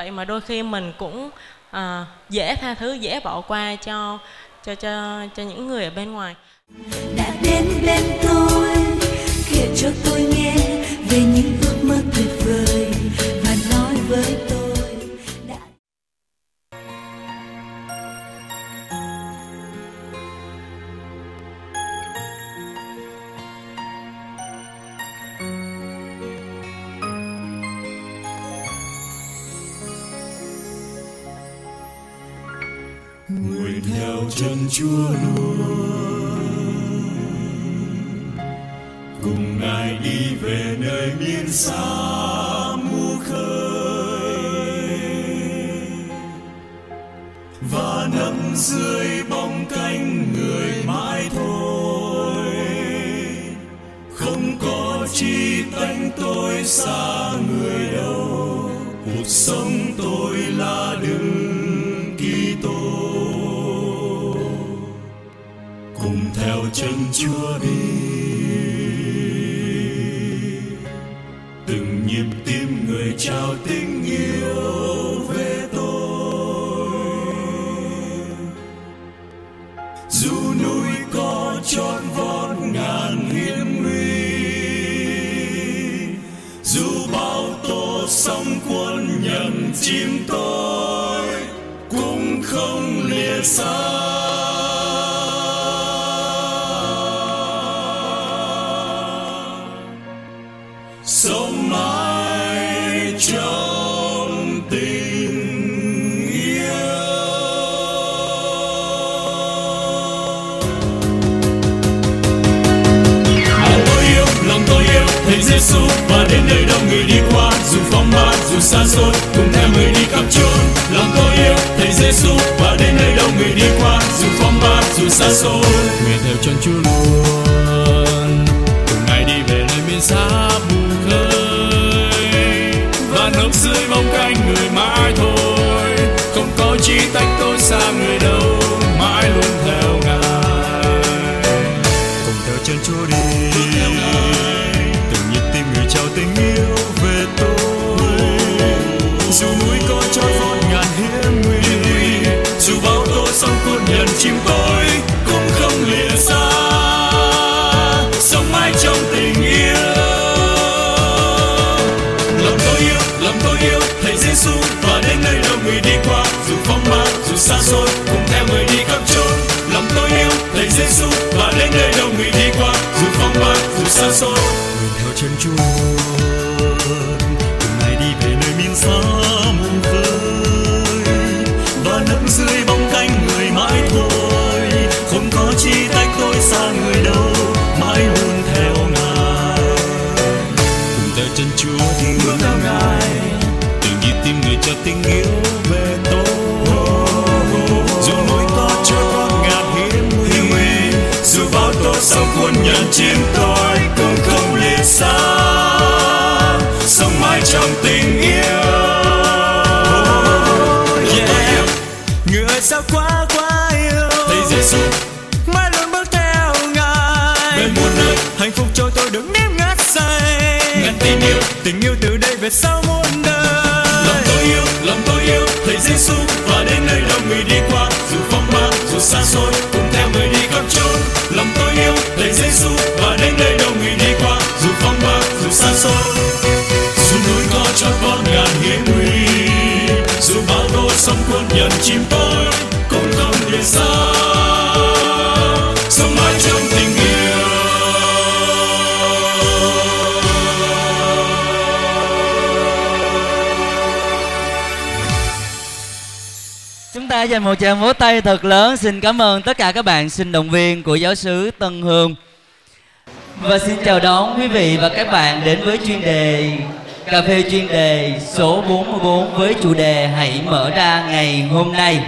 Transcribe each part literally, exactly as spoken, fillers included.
vậy mà đôi khi mình cũng à, dễ tha thứ, dễ bỏ qua cho cho cho cho những người ở bên ngoài. Đã đến bên tôi, kể cho tôi nghe về những ước mơ tuyệt vời và nói với tôi. Nguyện theo chân Chúa luôn, cùng Ngài đi về nơi biên xa mù khơi, và nằm dưới bóng cánh người mãi thôi. Không có chi tánh tôi xa người đâu, cuộc sống tôi là đứng Kitô. Cùng theo chân Chúa đi, từng nhịp tim người trao tình yêu về tôi. Dù núi có chót vót ngàn hiểm nguy, dù bao tố sóng cuốn nhận chìm tôi, cũng không lìa xa. Sống mãi trong tình yêu. Lòng tôi yêu, lòng tôi yêu Thầy Giêsu, và đến nơi đâu người đi qua, dù phong ba dù xa xôi, cùng theo người đi khắp chốn. Lòng tôi yêu Thầy Giêsu, và đến nơi đâu người đi qua, dù phong ba dù xa xôi. Nguyện theo chân Chúa luôn, cùng Ngài đi về nơi miền xa mù khơi, và nấp dưới bóng cánh người mãi thôi. Không có chi tách tôi xa người đâu, mãi luôn theo Ngài. Cùng theo chân Chúa đi, từng nhịp tim người trao tình yêu về tôi. Dù núi có chót vót ngàn hiểm nguy, dù bao tố sóng cuốn nhận chìm tôi, cũng không lìa xa. Sống mãi trong tình yêu. Lòng tôi yêu, lòng tôi yêu Thầy Giêsu, và đến nơi đâu người đi qua, dù phong ba dù xa xôi, cùng theo người đi khắp chốn. Lòng tôi yêu Thầy Giêsu, và đến nơi đâu người đi qua, dù phong ba dù xa xôi. Nguyện theo chân Chúa, cùng Ngài đi về nơi miền xa mù khơi, và nấp dưới bóng cánh người mãi thôi. Không có chi tách tôi xa người đâu, mãi luôn theo Ngài. Cùng theo chân Chúa thì bước theo Ngài, từng nhịp tim người cho tình yêu về tôi. Dù núi có chót vót ngàn hiểm nguy, dù bao tố sóng cuốn nhận chìm tôi, cũng không lìa xa. Sống mãi trong tình yêu. Yeah. Người sao quá quá yêu Thầy Giêsu, mãi luôn bước theo Ngài. Về muôn nơi hạnh phúc cho tôi đừng nếm ngát say. Ngàn tình yêu, tình yêu từ đây về sau muôn đời. Lòng tôi yêu, lòng tôi yêu Thầy Giêsu, và đến nơi đâu người đi qua, dù phong ba dù xa xôi, cùng theo người đi khắp chốn. Lòng tôi yêu Thầy Giêsu, và đến nơi đâu người đi qua, dù phong ba dù xa xôi. Dù núi có chót vót ngàn hiểm nguy, dù bao tố sóng cuốn nhận chìm tôi, cũng không lìa xa. Sống mãi trong tình yêu. Chúng ta dành một tràng vỗ tay thật lớn. Xin cảm ơn tất cả các bạn sinh động viên của giáo xứ Tân Hương. Và xin chào đón quý vị và các bạn đến với chuyên đề Cà phê chuyên đề số bốn mươi bốn với chủ đề Hãy mở ra ngày hôm nay.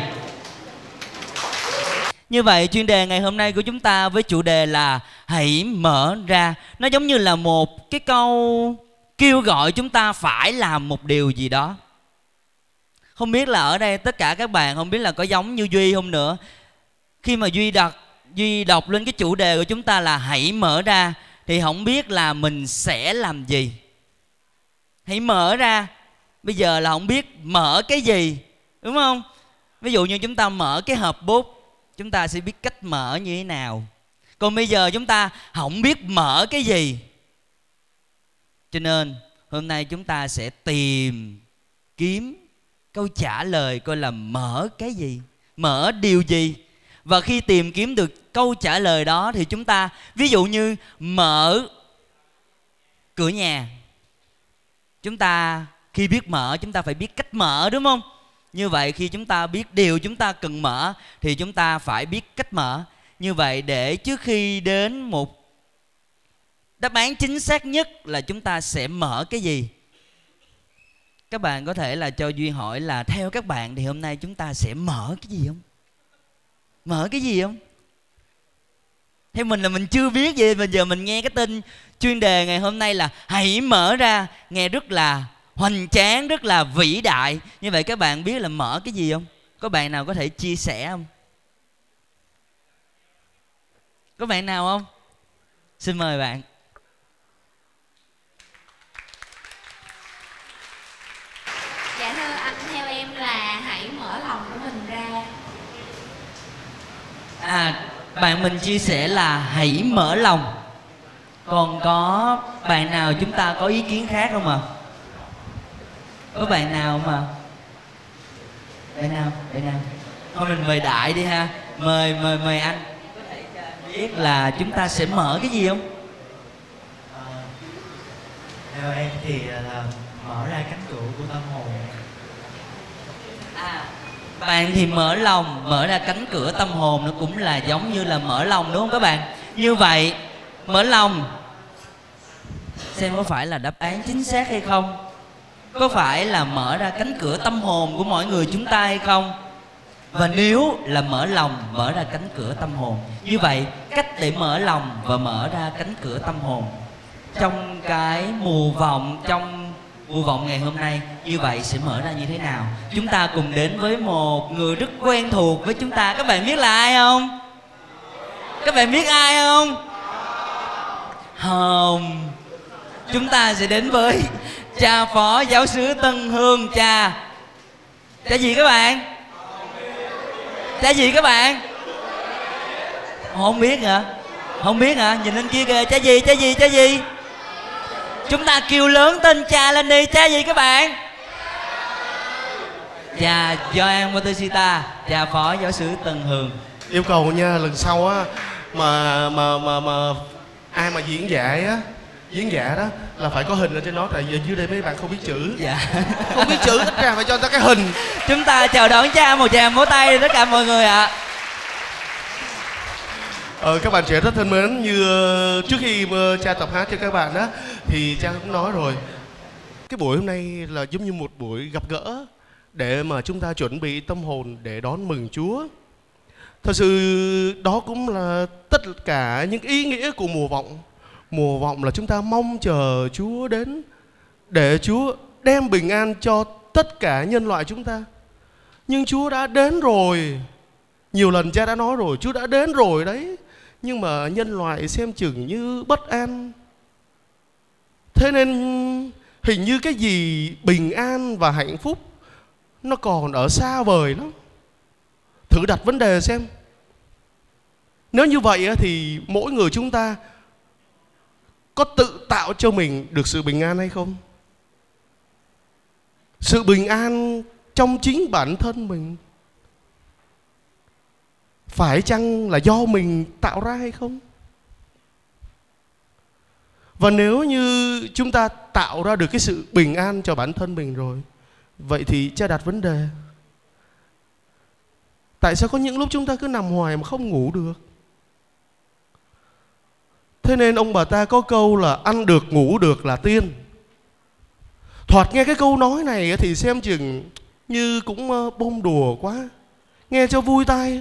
Như vậy chuyên đề ngày hôm nay của chúng ta với chủ đề là Hãy mở ra. Nó giống như là một cái câu kêu gọi chúng ta phải làm một điều gì đó. Không biết là ở đây tất cả các bạn không biết là có giống như Duy không nữa. Khi mà Duy đặt Duy đọc lên cái chủ đề của chúng ta là Hãy mở ra, thì không biết là mình sẽ làm gì. Hãy mở ra, bây giờ là không biết mở cái gì, đúng không? Ví dụ như chúng ta mở cái hộp bút, chúng ta sẽ biết cách mở như thế nào. Còn bây giờ chúng ta không biết mở cái gì, cho nên hôm nay chúng ta sẽ tìm kiếm câu trả lời coi là mở cái gì, mở điều gì. Và khi tìm kiếm được câu trả lời đó thì chúng ta, ví dụ như mở cửa nhà, chúng ta khi biết mở chúng ta phải biết cách mở, đúng không? Như vậy khi chúng ta biết điều chúng ta cần mở thì chúng ta phải biết cách mở. Như vậy để trước khi đến một đáp án chính xác nhất là chúng ta sẽ mở cái gì, các bạn có thể là cho Duy hỏi là theo các bạn thì hôm nay chúng ta sẽ mở cái gì không? Mở cái gì không? Theo mình là mình chưa biết gì. Bây giờ mình nghe cái tên chuyên đề ngày hôm nay là hãy mở ra, nghe rất là hoành tráng, rất là vĩ đại. Như vậy các bạn biết là mở cái gì không? Có bạn nào có thể chia sẻ không? Có bạn nào không? Xin mời bạn. Dạ thưa anh, theo em là hãy mở lòng của mình ra. À, bạn mình chia sẻ là hãy mở lòng. Còn có bạn nào chúng ta có ý kiến khác không ạ? À? Có bạn nào mà bạn nào bạn nào thôi mình mời Đại đi ha, mời mời mời anh có thể cho anh biết là chúng ta sẽ mở cái gì không? À, theo em thì là mở ra cánh cửa của tâm hồn. À, bạn thì mở lòng, mở ra cánh cửa tâm hồn, nó cũng là giống như là mở lòng, đúng không các bạn? Như vậy mở lòng xem có phải là đáp án chính xác hay không? Có phải là mở ra cánh cửa tâm hồn của mọi người chúng ta hay không? Và nếu là mở lòng, mở ra cánh cửa tâm hồn, như vậy cách để mở lòng và mở ra cánh cửa tâm hồn trong cái mùa vọng, trong mùa vọng ngày hôm nay, như vậy sẽ mở ra như thế nào? Chúng ta cùng đến với một người rất quen thuộc với chúng ta. Các bạn biết là ai không? Các bạn biết ai không? Không. Chúng ta sẽ đến với cha phó giáo sứ Tân Hương. Cha Cha gì các bạn? Cha gì các bạn? Không biết hả? Không biết hả? Nhìn lên kia kìa. Cha gì? Cha gì? Cha gì? Chúng ta kêu lớn tên cha lên đi. Cha gì các bạn? Cha Gioan Bautista, cha phó giáo sứ Tân Hương. Yêu cầu nha, lần sau á mà mà mà mà ai mà diễn giải á, diễn giả đó là phải có hình ở trên đó, tại vì dưới đây mấy bạn không biết chữ. Dạ. Không biết chữ, ít ra phải cho ta cái hình. Chúng ta chào đón cha một tràng vỗ tay tất cả mọi người ạ. À. Ờ, các bạn trẻ rất thân mến, như trước khi cha tập hát cho các bạn đó thì cha cũng nói rồi, cái buổi hôm nay là giống như một buổi gặp gỡ để mà chúng ta chuẩn bị tâm hồn để đón mừng Chúa. Thật sự đó cũng là tất cả những ý nghĩa của mùa vọng. Mùa vọng là chúng ta mong chờ Chúa đến để Chúa đem bình an cho tất cả nhân loại chúng ta. Nhưng Chúa đã đến rồi. Nhiều lần cha đã nói rồi, Chúa đã đến rồi đấy. Nhưng mà nhân loại xem chừng như bất an. Thế nên hình như cái gì bình an và hạnh phúc nó còn ở xa vời lắm. Thử đặt vấn đề xem. Nếu như vậy thì mỗi người chúng ta có tự tạo cho mình được sự bình an hay không? Sự bình an trong chính bản thân mình phải chăng là do mình tạo ra hay không? Và nếu như chúng ta tạo ra được cái sự bình an cho bản thân mình rồi, vậy thì cha đặt vấn đề, tại sao có những lúc chúng ta cứ nằm hoài mà không ngủ được? Thế nên ông bà ta có câu là ăn được ngủ được là tiên. Thoạt nghe cái câu nói này thì xem chừng như cũng bông đùa quá, nghe cho vui tai.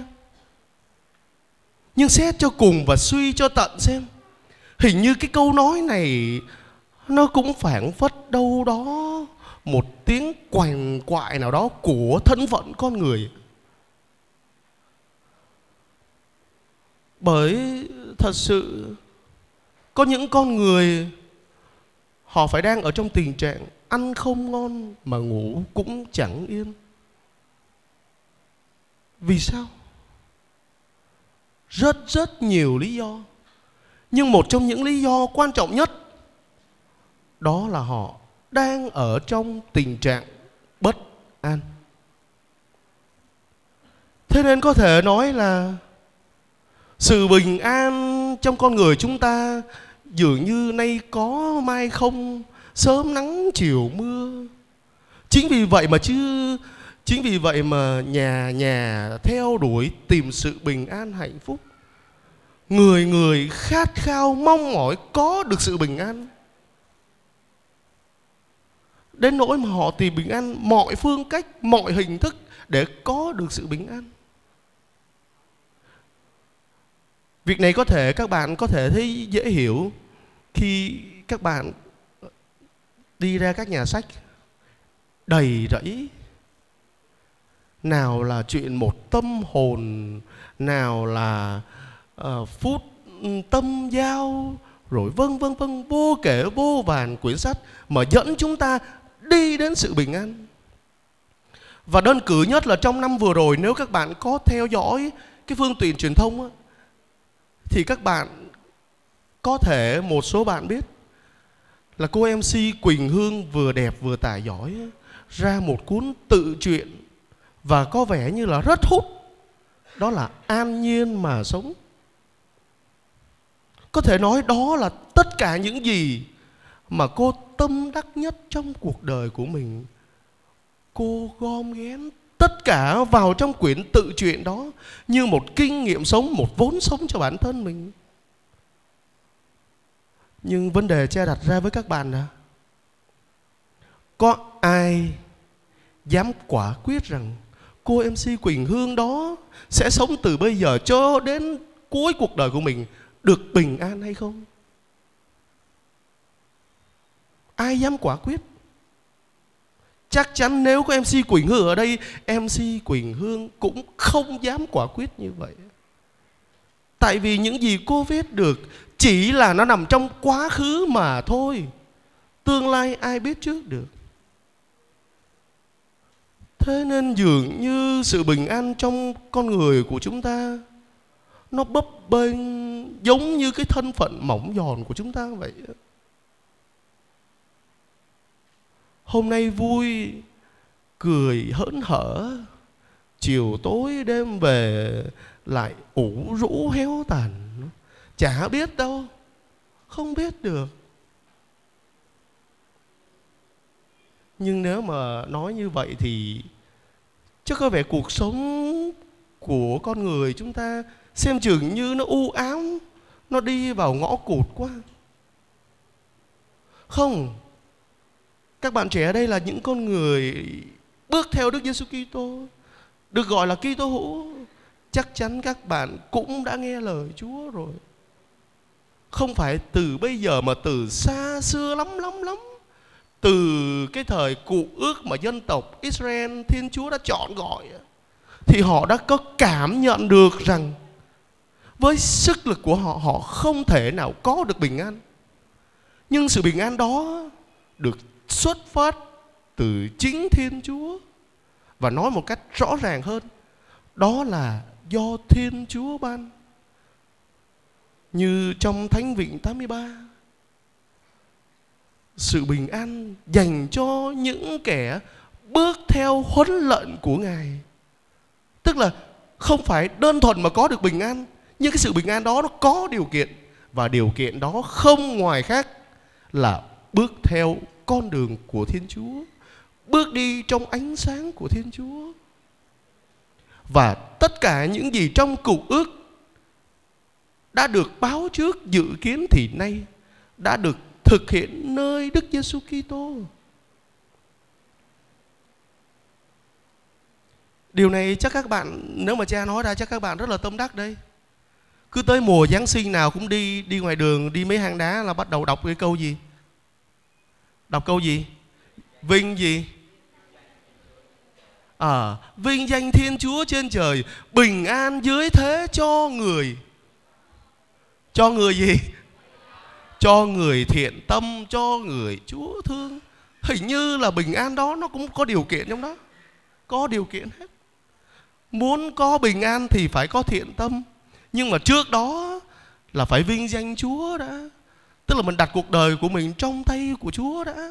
Nhưng xét cho cùng và suy cho tận xem, hình như cái câu nói này nó cũng phảng phất đâu đó một tiếng quằn quại nào đó của thân phận con người. Bởi thật sự có những con người họ phải đang ở trong tình trạng ăn không ngon mà ngủ cũng chẳng yên. Vì sao? Rất rất nhiều lý do. Nhưng một trong những lý do quan trọng nhất đó là họ đang ở trong tình trạng bất an. Thế nên có thể nói là sự bình an trong con người chúng ta dường như nay có mai không, sớm nắng chiều mưa. Chính vì vậy mà chứ Chính vì vậy mà nhà nhà theo đuổi tìm sự bình an hạnh phúc. Người người khát khao mong mỏi có được sự bình an, đến nỗi mà họ tìm bình an mọi phương cách, mọi hình thức để có được sự bình an. Việc này có thể các bạn có thể thấy dễ hiểu khi các bạn đi ra các nhà sách đầy rẫy. Nào là chuyện một tâm hồn, nào là uh, phút tâm giao, rồi vân vân vân, vô kể vô vàn quyển sách mà dẫn chúng ta đi đến sự bình an. Và đơn cử nhất là trong năm vừa rồi, nếu các bạn có theo dõi cái phương tiện truyền thông á, thì các bạn có thể, một số bạn biết là cô em xê Quỳnh Hương vừa đẹp vừa tài giỏi ra một cuốn tự truyện và có vẻ như là rất hút. Đó là An Nhiên Mà Sống. Có thể nói đó là tất cả những gì mà cô tâm đắc nhất trong cuộc đời của mình. Cô gom ghém tất cả vào trong quyển tự truyện đó như một kinh nghiệm sống, một vốn sống cho bản thân mình. Nhưng vấn đề cha đặt ra với các bạn là có ai dám quả quyết rằng cô em xê Quỳnh Hương đó sẽ sống từ bây giờ cho đến cuối cuộc đời của mình được bình an hay không? Ai dám quả quyết? Chắc chắn nếu có em xê Quỳnh Hương ở đây, em xê Quỳnh Hương cũng không dám quả quyết như vậy. Tại vì những gì cô viết được chỉ là nó nằm trong quá khứ mà thôi. Tương lai ai biết trước được. Thế nên dường như sự bình an trong con người của chúng ta nó bấp bênh giống như cái thân phận mỏng giòn của chúng ta vậy. Hôm nay vui, cười hớn hở, chiều tối đêm về lại ủ rũ héo tàn. Chả biết đâu, không biết được. Nhưng nếu mà nói như vậy thì chắc có vẻ cuộc sống của con người chúng ta xem chừng như nó u ám, nó đi vào ngõ cụt quá. Không, các bạn trẻ ở đây là những con người bước theo Đức Giêsu Kitô, được gọi là Kitô hữu. Chắc chắn các bạn cũng đã nghe lời Chúa rồi. Không phải từ bây giờ mà từ xa xưa lắm lắm lắm. Từ cái thời Cựu Ước mà dân tộc Israel Thiên Chúa đã chọn gọi, thì họ đã có cảm nhận được rằng với sức lực của họ, họ không thể nào có được bình an. Nhưng sự bình an đó được xuất phát từ chính Thiên Chúa. Và nói một cách rõ ràng hơn, đó là do Thiên Chúa ban. Như trong Thánh Vịnh tám mươi ba, sự bình an dành cho những kẻ bước theo huấn lệnh của Ngài. Tức là không phải đơn thuần mà có được bình an, nhưng cái sự bình an đó nó có điều kiện. Và điều kiện đó không ngoài khác là bước theo con đường của Thiên Chúa, bước đi trong ánh sáng của Thiên Chúa. Và tất cả những gì trong Cựu Ước đã được báo trước dự kiến thì nay đã được thực hiện nơi Đức Giêsu Kitô. Điều này chắc các bạn, nếu mà cha nói ra chắc các bạn rất là tâm đắc đây. Cứ tới mùa Giáng sinh nào cũng đi đi ngoài đường, đi mấy hang đá là bắt đầu đọc cái câu gì? Đọc câu gì? Vinh gì? À, vinh danh Thiên Chúa trên trời, bình an dưới thế cho người. Cho người gì? Cho người thiện tâm, cho người Chúa thương. hình như là bình an đó nó cũng có điều kiện trong đó. Có điều kiện hết. Muốn có bình an thì phải có thiện tâm. Nhưng mà trước đó là phải vinh danh Chúa đã. Tức là mình đặt cuộc đời của mình trong tay của Chúa đã.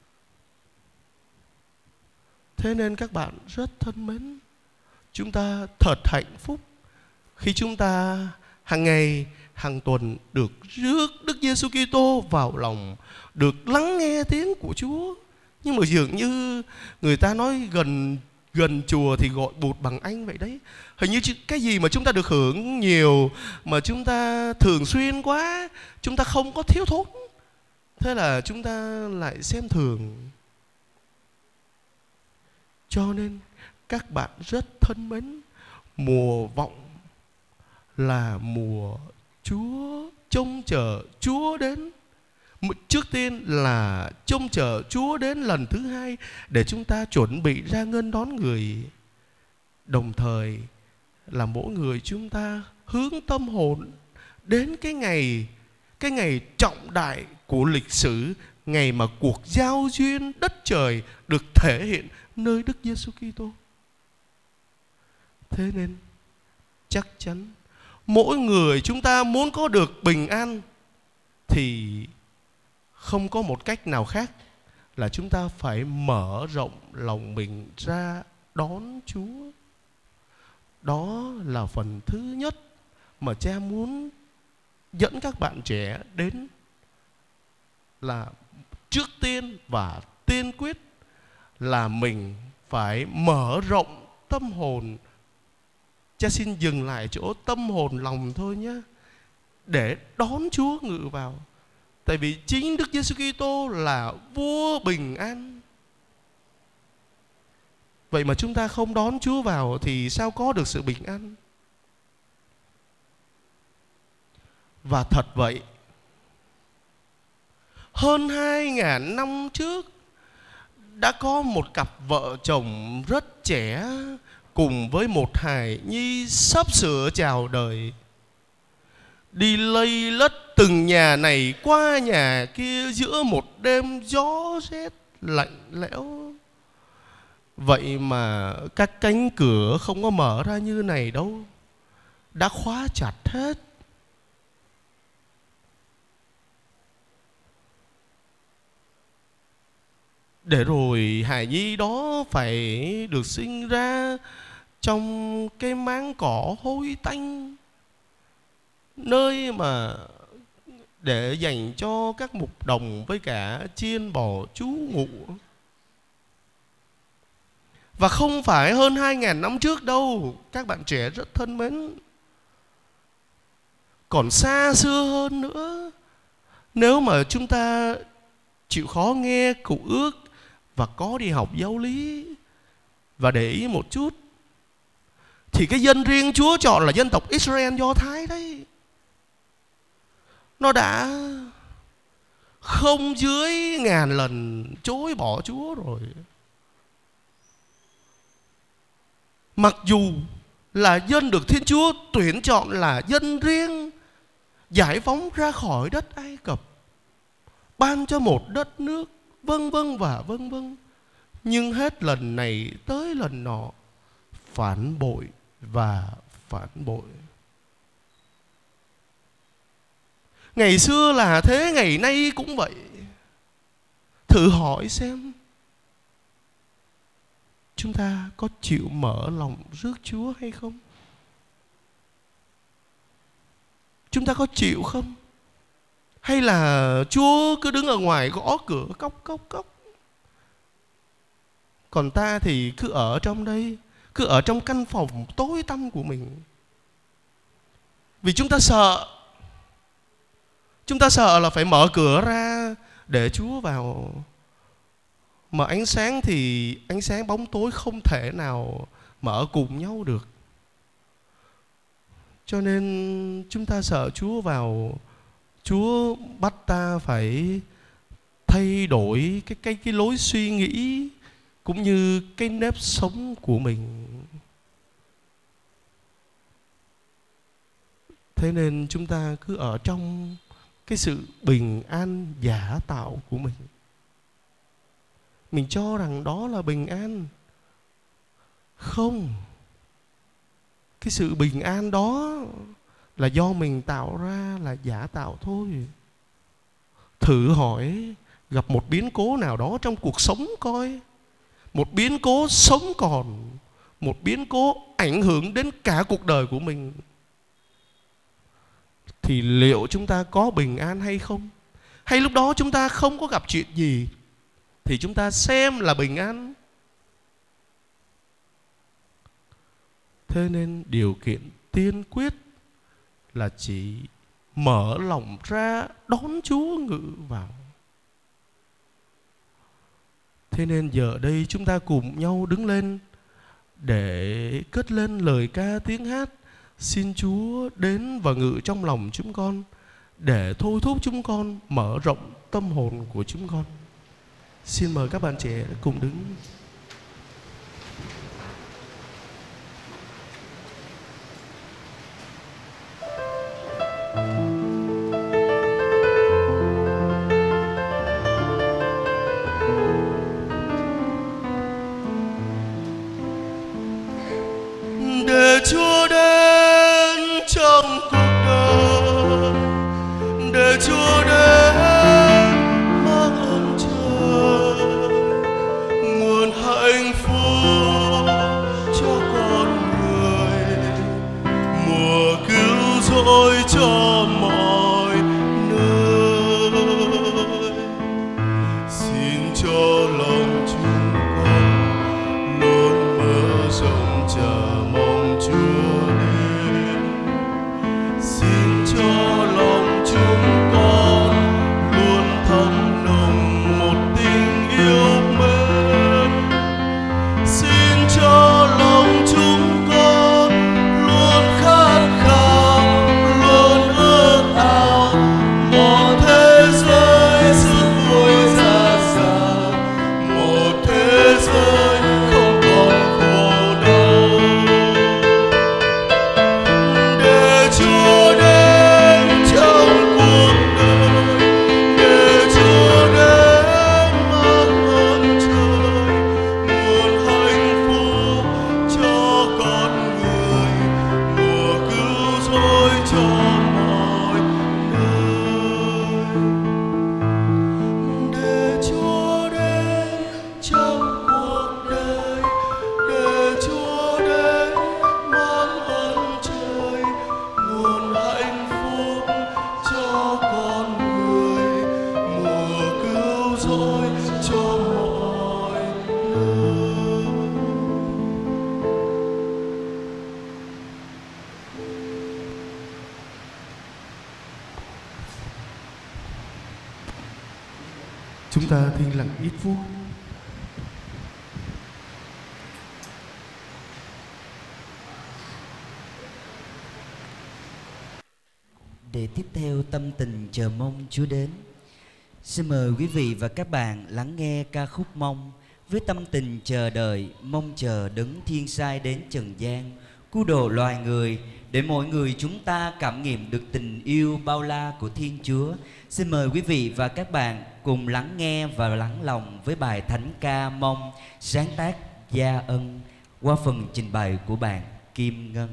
Thế nên các bạn rất thân mến, chúng ta thật hạnh phúc khi chúng ta hàng ngày, hàng tuần được rước Đức Giêsu Kitô vào lòng, được lắng nghe tiếng của Chúa. Nhưng mà dường như người ta nói gần gần chùa thì gọi bụt bằng anh vậy đấy. Hình như cái gì mà chúng ta được hưởng nhiều, mà chúng ta thường xuyên quá, chúng ta không có thiếu thốn, thế là chúng ta lại xem thường. Cho nên các bạn rất thân mến, mùa vọng là mùa Chúa trông chờ Chúa đến. Trước tiên là trông chờ Chúa đến lần thứ hai để chúng ta chuẩn bị ra nghênh đón Người. Đồng thời là mỗi người chúng ta hướng tâm hồn đến cái ngày, cái ngày trọng đại của lịch sử, ngày mà cuộc giao duyên đất trời được thể hiện nơi Đức Giêsu Kitô. Thế nên chắc chắn mỗi người chúng ta muốn có được bình an thì không có một cách nào khác là chúng ta phải mở rộng lòng mình ra đón Chúa. Đó là phần thứ nhất mà cha muốn dẫn các bạn trẻ đến, là trước tiên và tiên quyết là mình phải mở rộng tâm hồn. Cha xin dừng lại chỗ tâm hồn lòng thôi nhé, để đón Chúa ngự vào. Tại vì chính Đức Giêsu Kitô là vua bình an. Vậy mà chúng ta không đón Chúa vào thì sao có được sự bình an? Và thật vậy, hơn hai ngàn năm trước đã có một cặp vợ chồng rất trẻ cùng với một hài nhi sắp sửa chào đời, đi lây lất từng nhà này qua nhà kia giữa một đêm gió rét lạnh lẽo. Vậy mà các cánh cửa không có mở ra như này đâu, đã khóa chặt hết. Để rồi hài nhi đó phải được sinh ra trong cái máng cỏ hôi tanh, nơi mà để dành cho các mục đồng với cả chiên bò trú ngụ. Và không phải hơn hai ngàn năm trước đâu, các bạn trẻ rất thân mến. Còn xa xưa hơn nữa, nếu mà chúng ta chịu khó nghe Cựu Ước và có đi học giáo lý và để ý một chút, thì cái dân riêng Chúa chọn là dân tộc Israel Do Thái đấy, nó đã không dưới ngàn lần chối bỏ Chúa rồi. Mặc dù là dân được Thiên Chúa tuyển chọn là dân riêng, giải phóng ra khỏi đất Ai Cập, ban cho một đất nước, vân vân và vân vân, nhưng hết lần này tới lần nọ phản bội và phản bội. Ngày xưa là thế, ngày nay cũng vậy. Thử hỏi xem, chúng ta có chịu mở lòng rước Chúa hay không? Chúng ta có chịu không? Hay là Chúa cứ đứng ở ngoài gõ cửa cốc cốc cốc, còn ta thì cứ ở trong đây, cứ ở trong căn phòng tối tăm của mình? Vì chúng ta sợ. Chúng ta sợ là phải mở cửa ra để Chúa vào. Mà ánh sáng thì ánh sáng bóng tối không thể nào mà ở cùng nhau được. Cho nên chúng ta sợ Chúa vào. Chúa bắt ta phải thay đổi cái, cái, cái lối suy nghĩ cũng như cái nếp sống của mình. Thế nên chúng ta cứ ở trong cái sự bình an giả tạo của mình. mình cho rằng đó là bình an. Không, cái sự bình an đó là do mình tạo ra, là giả tạo thôi. Thử hỏi gặp một biến cố nào đó trong cuộc sống coi, một biến cố sống còn, một biến cố ảnh hưởng đến cả cuộc đời của mình, thì liệu chúng ta có bình an hay không? Hay lúc đó chúng ta không có gặp chuyện gì thì chúng ta xem là bình an? Thế nên điều kiện tiên quyết là chỉ mở lòng ra đón Chúa ngự vào. Thế nên giờ đây chúng ta cùng nhau đứng lên để cất lên lời ca tiếng hát, xin Chúa đến và ngự trong lòng chúng con, để thôi thúc chúng con mở rộng tâm hồn của chúng con. Xin mời các bạn trẻ cùng đứng. Để Chúa đến trong cuộc đời, để Chúa đến mang ơn trời, nguồn hạnh phúc cho con người, mùa cứu rỗi cho mọi nơi. Xin cho lòng chúng con luôn mở rộng chờ mong Chúa đến. Xin cho lòng chúng con luôn thấm nồng một tình yêu mến. Xin cho lòng chúng con luôn khát khao, luôn ước ao một thế giới rất vui ra sao, một thế giới không còn khổ đau. Để Chúa đến trong cuộc đời, để Chúa đến mang ơn trời, nguồn hạnh phúc cho con người, mùa cứu rỗi cho mọi nơi. Để Chúa đến trong cuộc đời, để Chúa đến mang ơn trời, nguồn hạnh phúc cho con người, mùa cứu rỗi cho mọi nơi. Chúng ta thinh lặng ít phút. Để tiếp theo tâm tình chờ mong Chúa đến, xin mời quý vị và các bạn lắng nghe ca khúc Mong với tâm tình chờ đợi, mong chờ đấng thiên sai đến trần gian, cứu độ loài người, để mọi người chúng ta cảm nghiệm được tình yêu bao la của Thiên Chúa. Xin mời quý vị và các bạn cùng lắng nghe và lắng lòng với bài thánh ca Mong, sáng tác Gia Ân qua phần trình bày của bạn Kim Ngân.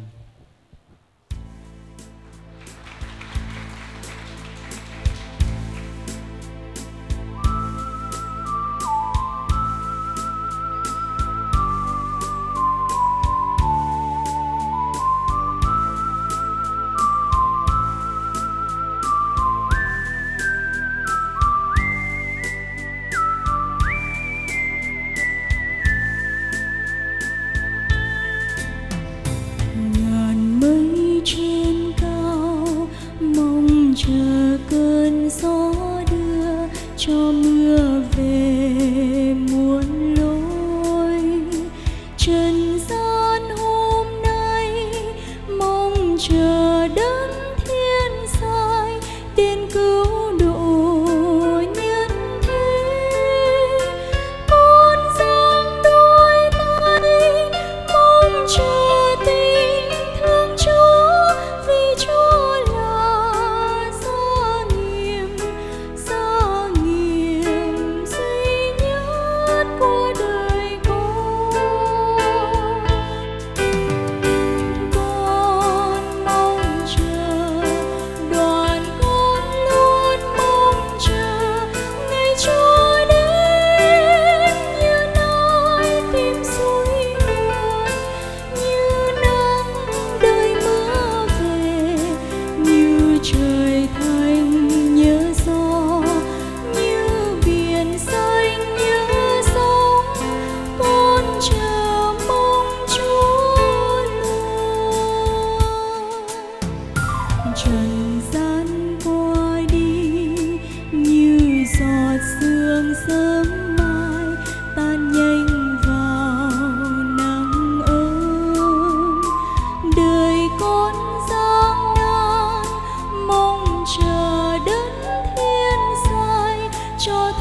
Ngàn mây trên cao mong chờ cơn gió đưa cho mưa về muôn lối. Trần gian hôm nay mong chờ đấng thiên sai đến cứu độ nhân thế. Con giang đôi tay mong chờ tình thương Chúa, vì Chúa là gia nghiệm, gia nghiệm duy nhất.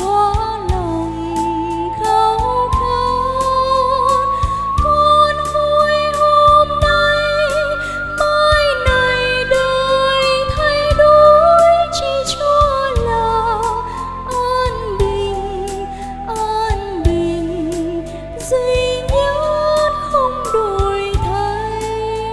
thỏa lòng khao khát. Con vui hôm nay, mai này đời thay đổi, chỉ cho là an bình, an bình duy nhất không đổi thay.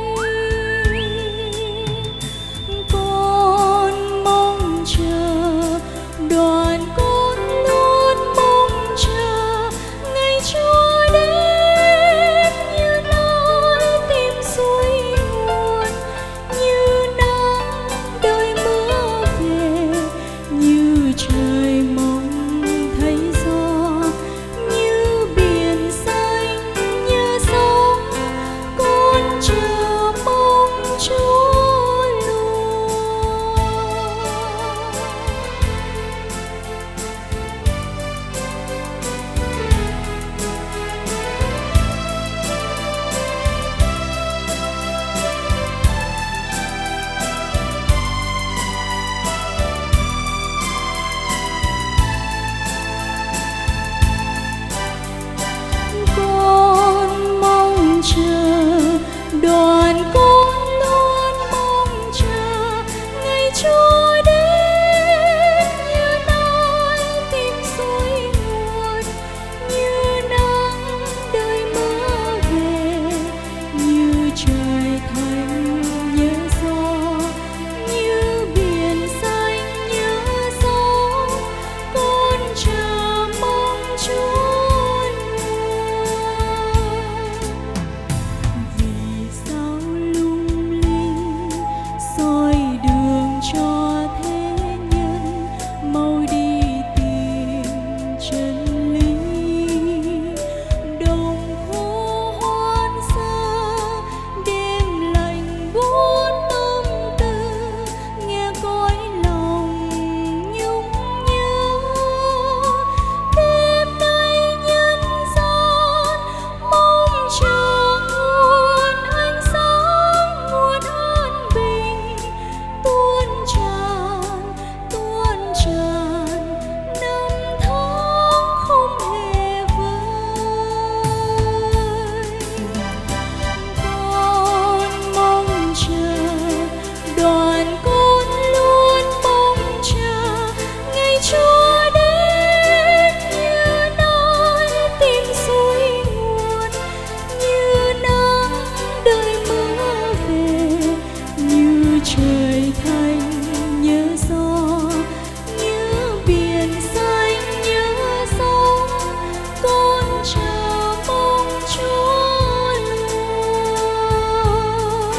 Con mong chờ, đoàn con luôn mong chờ ngày trôi đến, như nơi tìm suối nguồn, như nắng đợi mưa về, như trời mong thấy gió, như biển xanh như sóng. Con chờ mong Chúa luôn. Con mong chờ, đoàn con luôn mong chờ ngày trôi đến, như nơi tìm suối nguồn, như nắng đợi mưa về, như trời thành nhớ gió, như biển xanh nhớ gió. Con chờ mong Chúa luôn. Vì sao lung linh soi đường cho thế nhân, mau đi tìm chân lý. Đồng khô hoang sơ, đêm lạnh buốt tâm tư, nghe cõi lòng nhung nhớ. Đêm nay nhân gian mong chờ nguồn ánh sáng, nguồn an bình tuôn tràn, tuôn tràn năm tháng không hề vơi. Con mong chờ, đoàn con luôn mong chờ ngày trôi đến, như nơi tìm suối nguồn, như nắng đợi mưa về, như trời thành nhớ gió, như biển xanh nhớ sóng. Con chờ mong Chúa luôn.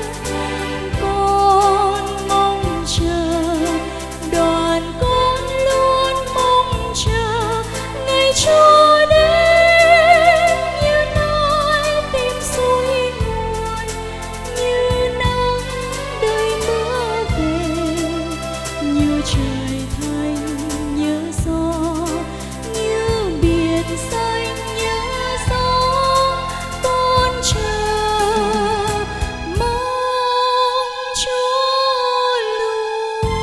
Con mong chờ, đoàn con luôn mong chờ ngày trôi đến, như nơi tìm suối nguồn, như nắng đợi mưa về, như trời thành nhớ gió, như biển xanh nhớ sóng. Con chờ mong Chúa luôn.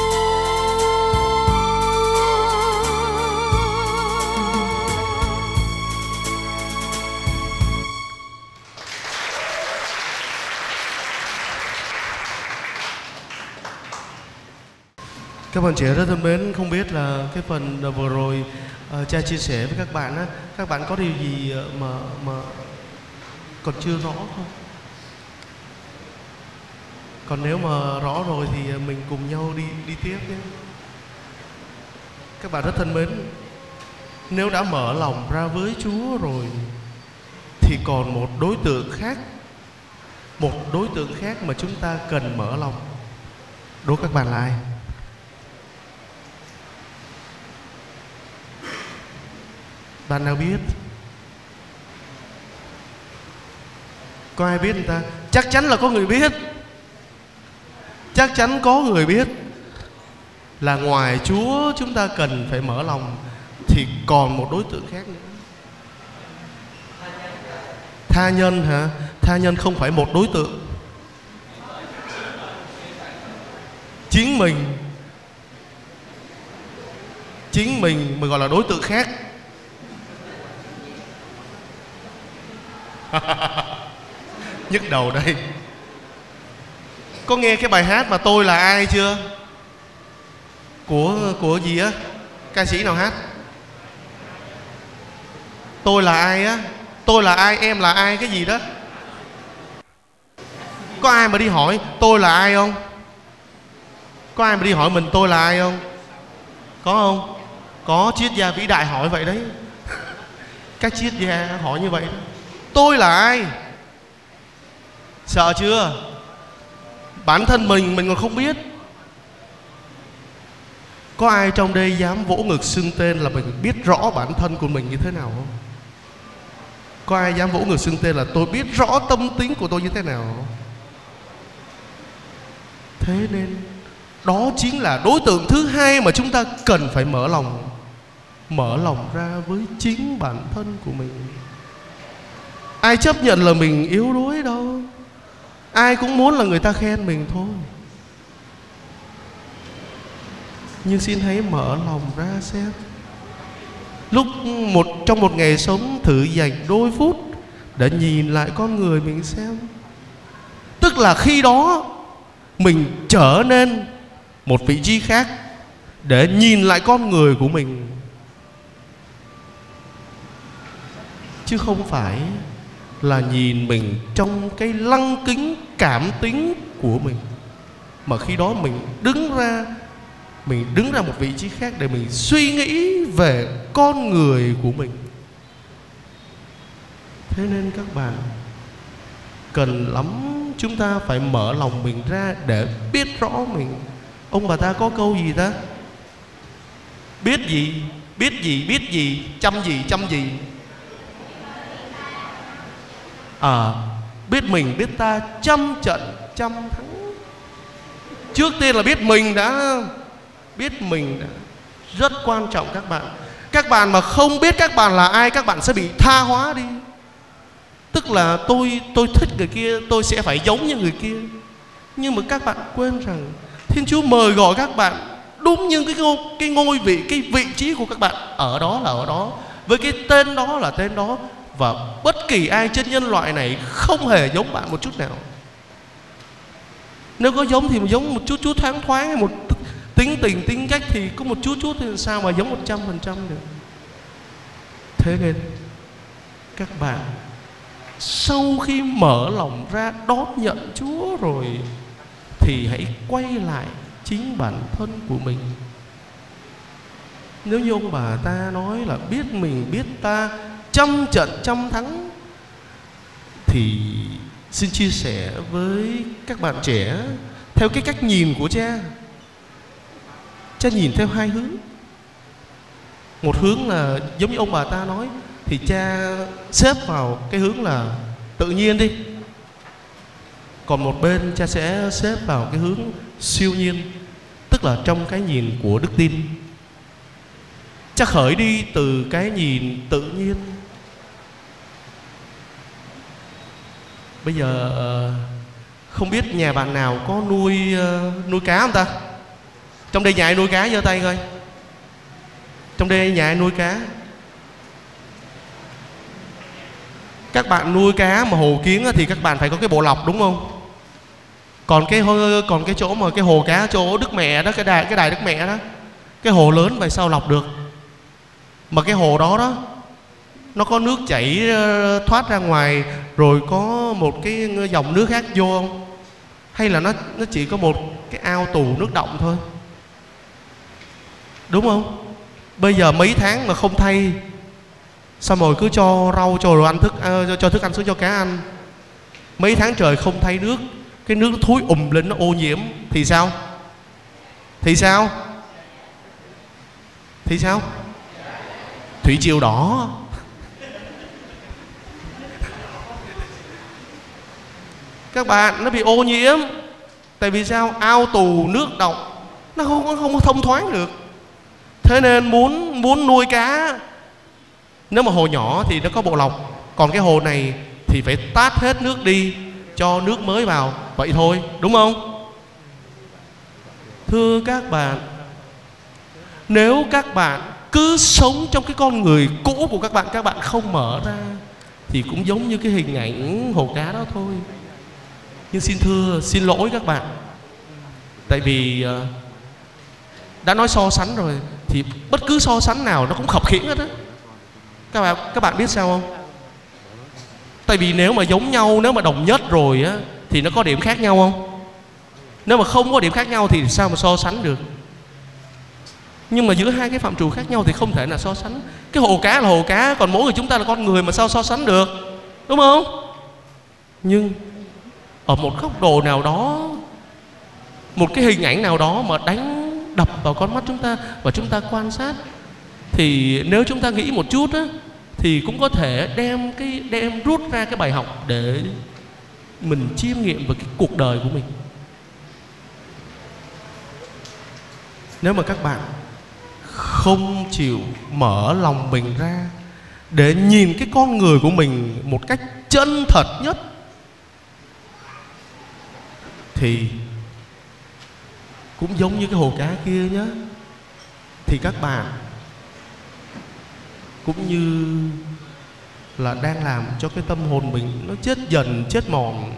Các bạn trẻ rất thân mến, không biết là cái phần vừa rồi ờ, cha chia sẻ với các bạn á, các bạn có điều gì ờ, mà mà còn chưa rõ không? Còn nếu mà rõ rồi thì mình cùng nhau đi đi tiếp nhé. Các bạn rất thân mến, nếu đã mở lòng ra với Chúa rồi thì còn một đối tượng khác, một đối tượng khác mà chúng ta cần mở lòng. Đố các bạn là ai? Bạn nào biết? Có ai biết người ta? Chắc chắn là có người biết. Chắc chắn có người biết là ngoài Chúa chúng ta cần phải mở lòng thì còn một đối tượng khác nữa. Tha nhân hả? Tha nhân không phải một đối tượng. Chính mình. chính mình mới gọi là đối tượng khác. Nhức đầu đây. Có nghe cái bài hát mà Tôi Là Ai chưa? Của của gì á? Ca sĩ nào hát? Tôi là ai á? Tôi là ai, em là ai, cái gì đó. Có ai mà đi hỏi tôi là ai không? Có ai mà đi hỏi mình tôi là ai không? Có không? Có, triết gia vĩ đại hỏi vậy đấy. Các triết gia hỏi như vậy. Tôi là ai? Sợ chưa? Bản thân mình mình còn không biết. Có ai trong đây dám vỗ ngực xưng tên là mình biết rõ bản thân của mình như thế nào không? Có ai dám vỗ ngực xưng tên là tôi biết rõ tâm tính của tôi như thế nào không? Thế nên đó chính là đối tượng thứ hai mà chúng ta cần phải mở lòng. Mở lòng ra với chính bản thân của mình. Ai chấp nhận là mình yếu đuối đâu. Ai cũng muốn là người ta khen mình thôi. Nhưng xin hãy mở lòng ra xem. Lúc một trong một ngày sống thử dành đôi phút để nhìn lại con người mình xem. Tức là khi đó mình trở nên một vị trí khác để nhìn lại con người của mình, chứ không phải là nhìn mình trong cái lăng kính cảm tính của mình. Mà khi đó mình đứng ra, mình đứng ra một vị trí khác để mình suy nghĩ về con người của mình. Thế nên các bạn cần lắm chúng ta phải mở lòng mình ra để biết rõ mình. Ông bà ta có câu gì ta? Biết gì, biết gì, biết gì, chăm gì, chăm gì. À, biết mình, biết ta, trăm trận, trăm thắng. Trước tiên là biết mình đã. Biết mình đã rất quan trọng các bạn. Các bạn mà không biết các bạn là ai, các bạn sẽ bị tha hóa đi. Tức là tôi tôi thích người kia, tôi sẽ phải giống như người kia. Nhưng mà các bạn quên rằng Thiên Chúa mời gọi các bạn đúng như cái ngôi, cái ngôi vị, cái vị trí của các bạn. Ở đó là ở đó, với cái tên đó là tên đó. Và bất kỳ ai trên nhân loại này không hề giống bạn một chút nào. Nếu có giống thì giống một chút chút thoáng thoáng, một tính tình, tính cách thì có một chút chút thì sao mà giống một trăm phần trăm được. Thế nên các bạn sau khi mở lòng ra đón nhận Chúa rồi thì hãy quay lại chính bản thân của mình. Nếu như ông bà ta nói là biết mình biết ta, trăm trận trăm thắng, thì xin chia sẻ với các bạn trẻ theo cái cách nhìn của cha. Cha nhìn theo hai hướng. Một hướng là giống như ông bà ta nói, thì cha xếp vào cái hướng là tự nhiên đi. Còn một bên cha sẽ xếp vào cái hướng siêu nhiên, tức là trong cái nhìn của đức tin. Cha khởi đi từ cái nhìn tự nhiên. Bây giờ không biết nhà bạn nào có nuôi nuôi cá không ta? Trong đây nhà ai nuôi cá giơ tay coi. Trong đây nhà ai nuôi cá? Các bạn nuôi cá mà hồ kiến thì các bạn phải có cái bộ lọc đúng không? Còn cái còn cái chỗ mà cái hồ cá chỗ Đức Mẹ đó, cái đài cái đài Đức Mẹ đó, cái hồ lớn vậy sao lọc được? Mà cái hồ đó đó nó có nước chảy thoát ra ngoài rồi có một cái dòng nước khác vô không? Hay là nó nó chỉ có một cái ao tù nước động thôi? Đúng không? Bây giờ mấy tháng mà không thay, xong rồi cứ cho rau cho đồ ăn thức uh, cho, cho thức ăn xuống cho cá ăn, mấy tháng trời không thay nước, cái nước nó thúi ùm lên, nó ô nhiễm thì sao? Thì sao? Thì sao? Thủy triều đỏ. Các bạn, nó bị ô nhiễm. Tại vì sao? Ao tù nước động, nó không không thông thoáng được. Thế nên muốn muốn nuôi cá, nếu mà hồ nhỏ thì nó có bộ lọc, còn cái hồ này thì phải tát hết nước đi, cho nước mới vào, vậy thôi, đúng không? Thưa các bạn, nếu các bạn cứ sống trong cái con người cũ của các bạn, các bạn không mở ra, thì cũng giống như cái hình ảnh hồ cá đó thôi. Nhưng xin thưa, xin lỗi các bạn, tại vì uh, đã nói so sánh rồi, thì bất cứ so sánh nào nó cũng khập khiễng hết á. Các bạn, các bạn biết sao không? Tại vì nếu mà giống nhau, nếu mà đồng nhất rồi á, thì nó có điểm khác nhau không? Nếu mà không có điểm khác nhau thì sao mà so sánh được? Nhưng mà giữa hai cái phạm trù khác nhau thì không thể là so sánh. Cái hồ cá là hồ cá, còn mỗi người chúng ta là con người, mà sao so sánh được, đúng không? Nhưng ở một góc độ nào đó, một cái hình ảnh nào đó mà đánh đập vào con mắt chúng ta và chúng ta quan sát, thì nếu chúng ta nghĩ một chút á, thì cũng có thể đem cái đem rút ra cái bài học để mình chiêm nghiệm về cái cuộc đời của mình. Nếu mà các bạn không chịu mở lòng mình ra để nhìn cái con người của mình một cách chân thật nhất, thì cũng giống như cái hồ cá kia nhé, thì các bạn cũng như là đang làm cho cái tâm hồn mình nó chết dần, chết mòn.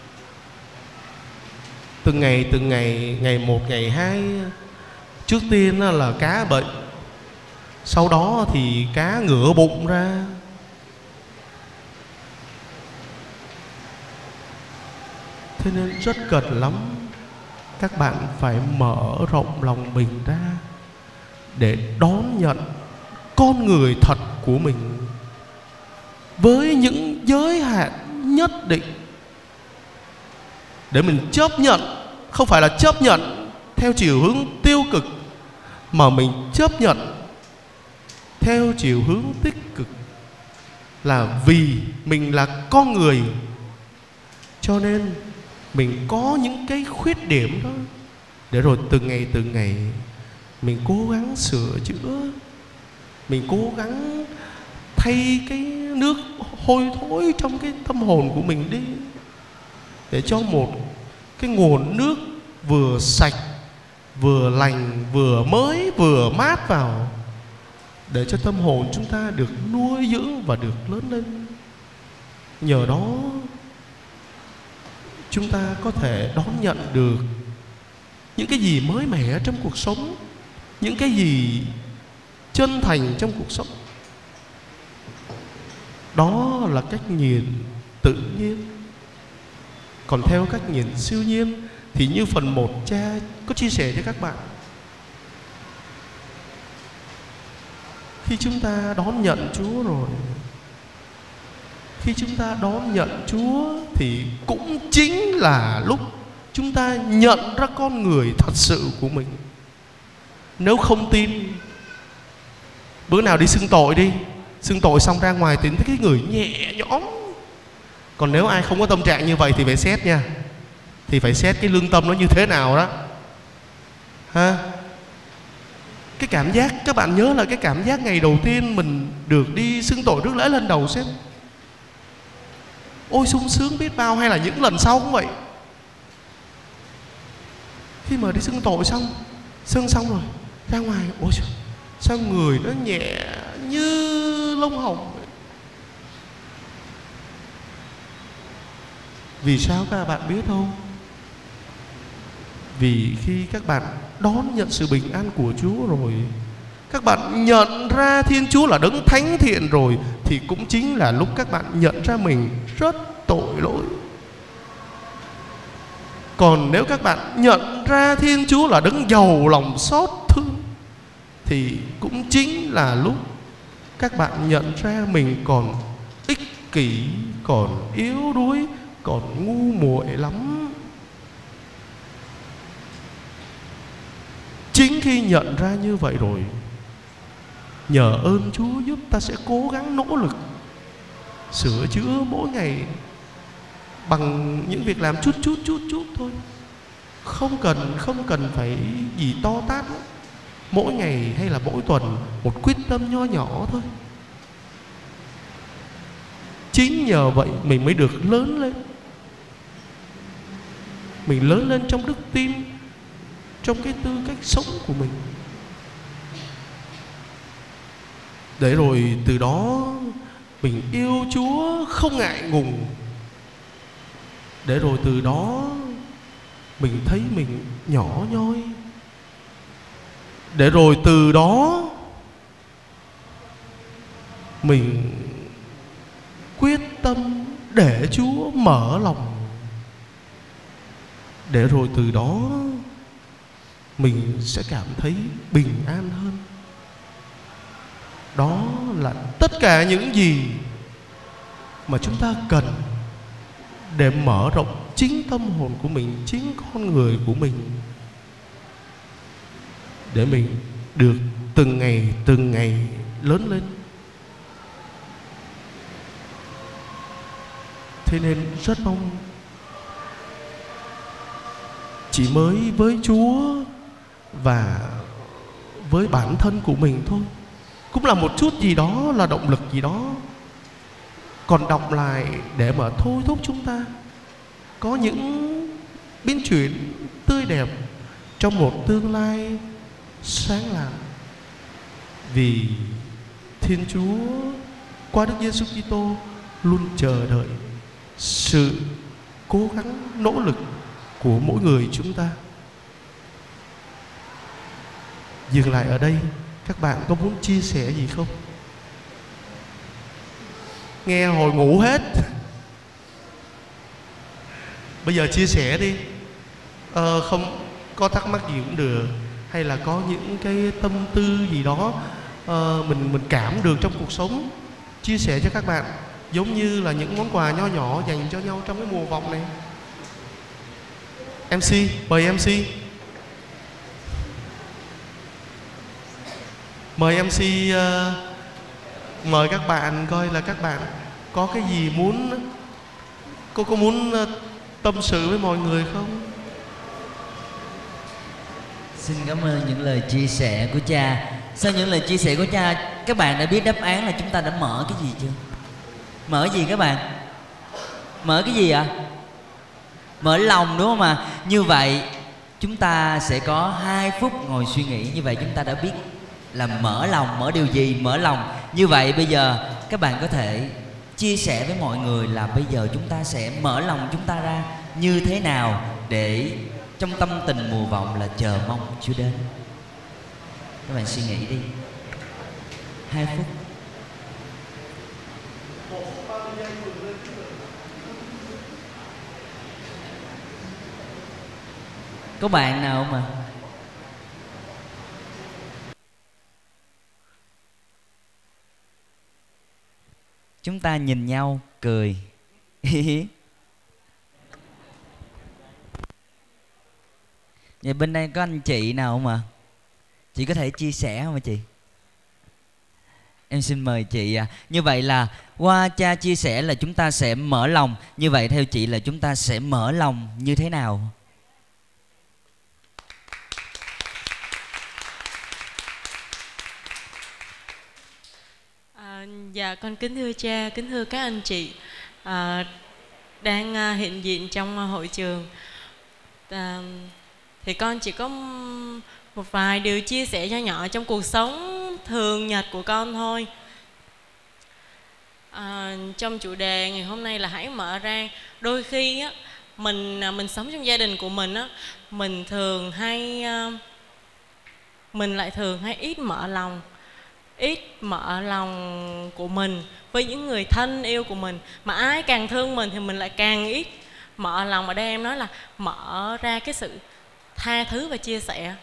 Từng ngày, từng ngày, ngày một, ngày hai. Trước tiên là cá bệnh, sau đó thì cá ngửa bụng ra. Thế nên rất cần lắm các bạn phải mở rộng lòng mình ra để đón nhận con người thật của mình với những giới hạn nhất định, để mình chấp nhận, không phải là chấp nhận theo chiều hướng tiêu cực, mà mình chấp nhận theo chiều hướng tích cực. Là vì mình là con người, cho nên mình có những cái khuyết điểm đó, để rồi từng ngày từng ngày mình cố gắng sửa chữa, mình cố gắng thay cái nước hôi thối trong cái tâm hồn của mình đi, để cho một cái nguồn nước vừa sạch, vừa lành, vừa mới, vừa mát vào, để cho tâm hồn chúng ta được nuôi dưỡng và được lớn lên. Nhờ đó chúng ta có thể đón nhận được những cái gì mới mẻ trong cuộc sống, những cái gì chân thành trong cuộc sống. Đó là cách nhìn tự nhiên. Còn theo cách nhìn siêu nhiên thì như phần một cha có chia sẻ cho các bạn, khi chúng ta đón nhận Chúa rồi, khi chúng ta đón nhận Chúa thì cũng chính là lúc chúng ta nhận ra con người thật sự của mình. Nếu không tin, bữa nào đi xưng tội đi, xưng tội xong ra ngoài thì thấy cái người nhẹ nhõm. Còn nếu ai không có tâm trạng như vậy thì phải xét nha, thì phải xét cái lương tâm nó như thế nào đó ha. Cái cảm giác, các bạn nhớ là cái cảm giác ngày đầu tiên mình được đi xưng tội rước lễ lần đầu xem, ôi sung sướng biết bao. Hay là những lần sau cũng vậy, khi mà đi xưng tội xong, xưng xong rồi ra ngoài, ôi sao người nó nhẹ như lông hồng vậy. Vì sao các bạn biết không? Vì khi các bạn đón nhận sự bình an của Chúa rồi, các bạn nhận ra Thiên Chúa là đấng thánh thiện rồi, thì cũng chính là lúc các bạn nhận ra mình rất tội lỗi. Còn nếu các bạn nhận ra Thiên Chúa là đấng giàu lòng xót thương, thì cũng chính là lúc các bạn nhận ra mình còn ích kỷ, còn yếu đuối, còn ngu muội lắm. Chính khi nhận ra như vậy rồi, nhờ ơn Chúa giúp, ta sẽ cố gắng nỗ lực sửa chữa mỗi ngày bằng những việc làm chút chút chút chút thôi. Không cần không cần phải gì to tát nữa. Mỗi ngày hay là mỗi tuần một quyết tâm nho nhỏ thôi. Chính nhờ vậy mình mới được lớn lên. Mình lớn lên trong đức tin, trong cái tư cách sống của mình. Để rồi từ đó mình yêu Chúa không ngại ngùng. Để rồi từ đó mình thấy mình nhỏ nhoi. Để rồi từ đó mình quyết tâm để Chúa mở lòng. Để rồi từ đó mình sẽ cảm thấy bình an hơn. Đó là tất cả những gì mà chúng ta cần để mở rộng chính tâm hồn của mình, chính con người của mình, để mình được từng ngày từng ngày lớn lên. Thế nên rất mong chỉ mới với Chúa và với bản thân của mình thôi cũng là một chút gì đó, là động lực gì đó. Còn đọc lại để mà thôi thúc chúng ta có những biến chuyển tươi đẹp trong một tương lai sáng lạng. Vì Thiên Chúa qua Đức Giêsu Kitô luôn chờ đợi sự cố gắng nỗ lực của mỗi người chúng ta. Dừng lại ở đây, các bạn có muốn chia sẻ gì không? Nghe hồi ngủ hết. Bây giờ chia sẻ đi. ờ, Không có thắc mắc gì cũng được, hay là có những cái tâm tư gì đó ờ, mình mình cảm được trong cuộc sống, chia sẻ cho các bạn, giống như là những món quà nho nhỏ dành cho nhau trong cái mùa vọng này. em xê, mời em xê. Mời em xê uh, mời các bạn coi là các bạn có cái gì muốn, cô có muốn uh, tâm sự với mọi người không? Xin cảm ơn những lời chia sẻ của cha. Sau những lời chia sẻ của cha, các bạn đã biết đáp án là chúng ta đã mở cái gì chưa? Mở gì các bạn? Mở cái gì ạ? À? Mở lòng, đúng không ạ? À? Như vậy chúng ta sẽ có hai phút ngồi suy nghĩ. Như vậy chúng ta đã biết là mở lòng, mở điều gì, mở lòng. Như vậy bây giờ các bạn có thể chia sẻ với mọi người là bây giờ chúng ta sẽ mở lòng chúng ta ra như thế nào để trong tâm tình mùa vọng là chờ mong Chúa đến. Các bạn suy nghĩ đi. Hai phút. Có bạn nào không ạ? À? Chúng ta nhìn nhau cười. Vậy bên đây có anh chị nào không ạ? À? Chị có thể chia sẻ không ạ chị? Em xin mời chị ạ. À. Như vậy là qua cha chia sẻ là chúng ta sẽ mở lòng. Như vậy theo chị là chúng ta sẽ mở lòng như thế nào? À, dạ con kính thưa cha, kính thưa các anh chị à, đang à, hiện diện trong à, hội trường. À, thì con chỉ có một vài điều chia sẻ nhỏ nhỏ trong cuộc sống thường nhật của con thôi. À, trong chủ đề ngày hôm nay là hãy mở ra. Đôi khi á, mình mình sống trong gia đình của mình á, mình thường hay mình lại thường hay ít mở lòng, ít mở lòng của mình với những người thân yêu của mình. Mà ai càng thương mình thì mình lại càng ít mở lòng. Ở đây em nói là mở ra cái sự tha thứ và chia sẻ.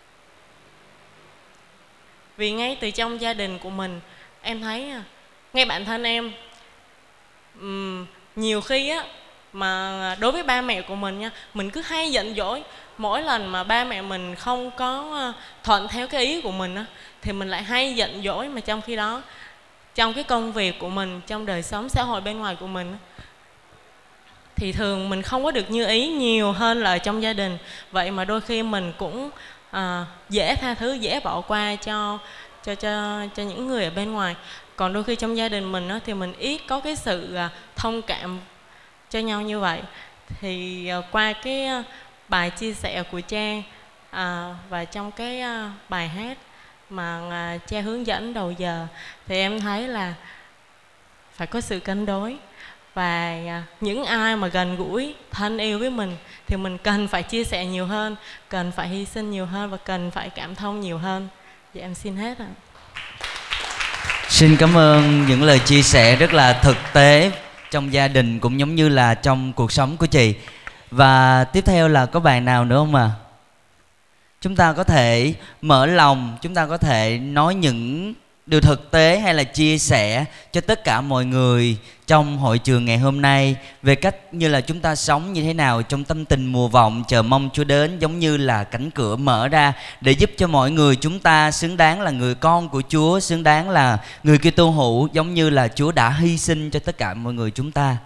Vì ngay từ trong gia đình của mình, em thấy ngay bản thân em um, nhiều khi á, mà đối với ba mẹ của mình nha, mình cứ hay giận dỗi. Mỗi lần mà ba mẹ mình không có thuận theo cái ý của mình á, thì mình lại hay giận dỗi. Mà trong khi đó, trong cái công việc của mình, trong đời sống xã hội bên ngoài của mình, thì thường mình không có được như ý nhiều hơn là ở trong gia đình. Vậy mà đôi khi mình cũng à, dễ tha thứ, dễ bỏ qua cho, cho, cho, cho những người ở bên ngoài. Còn đôi khi trong gia đình mình á, thì mình ít có cái sự à, thông cảm cho nhau như vậy. Thì à, qua cái à, bài chia sẻ của cha à, và trong cái à, bài hát mà à, cha hướng dẫn đầu giờ, thì em thấy là phải có sự cân đối. Và à, những ai mà gần gũi, thân yêu với mình thì mình cần phải chia sẻ nhiều hơn, cần phải hy sinh nhiều hơn và cần phải cảm thông nhiều hơn. Dạ em xin hết ạ. Xin cảm ơn những lời chia sẻ rất là thực tế trong gia đình cũng giống như là trong cuộc sống của chị. Và tiếp theo là có bạn nào nữa không ạ? À? Chúng ta có thể mở lòng, chúng ta có thể nói những điều thực tế hay là chia sẻ cho tất cả mọi người trong hội trường ngày hôm nay về cách như là chúng ta sống như thế nào trong tâm tình mùa vọng chờ mong Chúa đến, giống như là cánh cửa mở ra để giúp cho mọi người chúng ta xứng đáng là người con của Chúa, xứng đáng là người Kitô hữu, giống như là Chúa đã hy sinh cho tất cả mọi người chúng ta.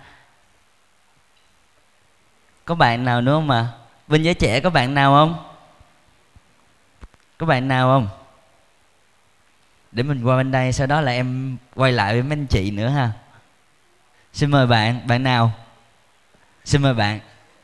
Có bạn nào nữa không ạ? À? Bên giới trẻ có bạn nào không? Có bạn nào không? Để mình qua bên đây, sau đó là em quay lại với mấy anh chị nữa ha. Xin mời bạn, bạn nào? Xin mời bạn.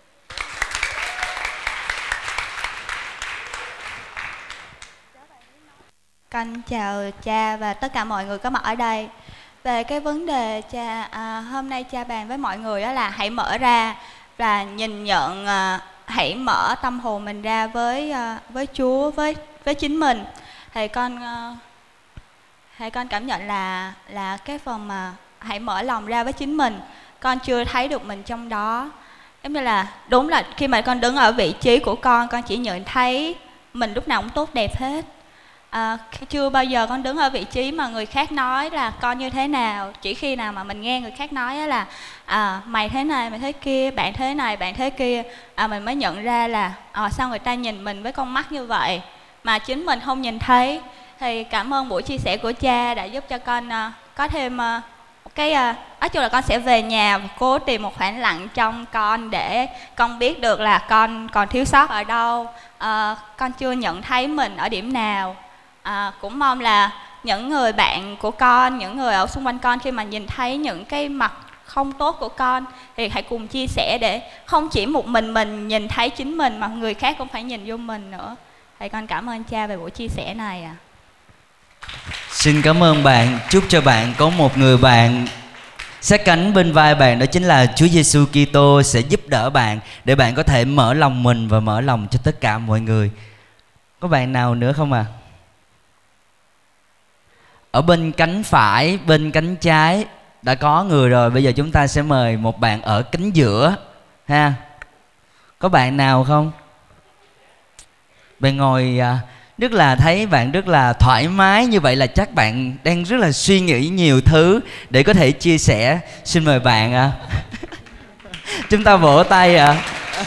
Con chào cha và tất cả mọi người có mặt ở đây. Về cái vấn đề cha à, hôm nay cha bàn với mọi người đó là hãy mở ra và nhìn nhận, à, hãy mở tâm hồn mình ra với à, với Chúa, với với chính mình. Thì con à, thì con cảm nhận là là cái phần mà hãy mở lòng ra với chính mình, con chưa thấy được mình trong đó. Giống như là đúng là khi mà con đứng ở vị trí của con, con chỉ nhận thấy mình lúc nào cũng tốt đẹp hết. À, chưa bao giờ con đứng ở vị trí mà người khác nói là con như thế nào. Chỉ khi nào mà mình nghe người khác nói là à, mày thế này, mày thế kia, bạn thế này, bạn thế kia, à, mình mới nhận ra là à, sao người ta nhìn mình với con mắt như vậy mà chính mình không nhìn thấy. Thì cảm ơn buổi chia sẻ của cha đã giúp cho con uh, có thêm uh, một cái uh, nói chung là con sẽ về nhà và cố tìm một khoảng lặng trong con để con biết được là con còn thiếu sót ở đâu, uh, con chưa nhận thấy mình ở điểm nào. Uh, cũng mong là những người bạn của con, những người ở xung quanh con khi mà nhìn thấy những cái mặt không tốt của con thì hãy cùng chia sẻ để không chỉ một mình mình nhìn thấy chính mình mà người khác cũng phải nhìn vô mình nữa. Thì con cảm ơn cha về buổi chia sẻ này ạ. À. Xin cảm ơn bạn. Chúc cho bạn có một người bạn sát cánh bên vai bạn, đó chính là Chúa Giêsu Kitô sẽ giúp đỡ bạn để bạn có thể mở lòng mình và mở lòng cho tất cả mọi người. Có bạn nào nữa không à? Ở bên cánh phải, bên cánh trái đã có người rồi. Bây giờ chúng ta sẽ mời một bạn ở cánh giữa ha. Có bạn nào không? Bạn ngồi à, rất là thấy bạn rất là thoải mái như vậy là chắc bạn đang rất là suy nghĩ nhiều thứ để có thể chia sẻ. Xin mời bạn ạ. À. Chúng ta vỗ tay ạ.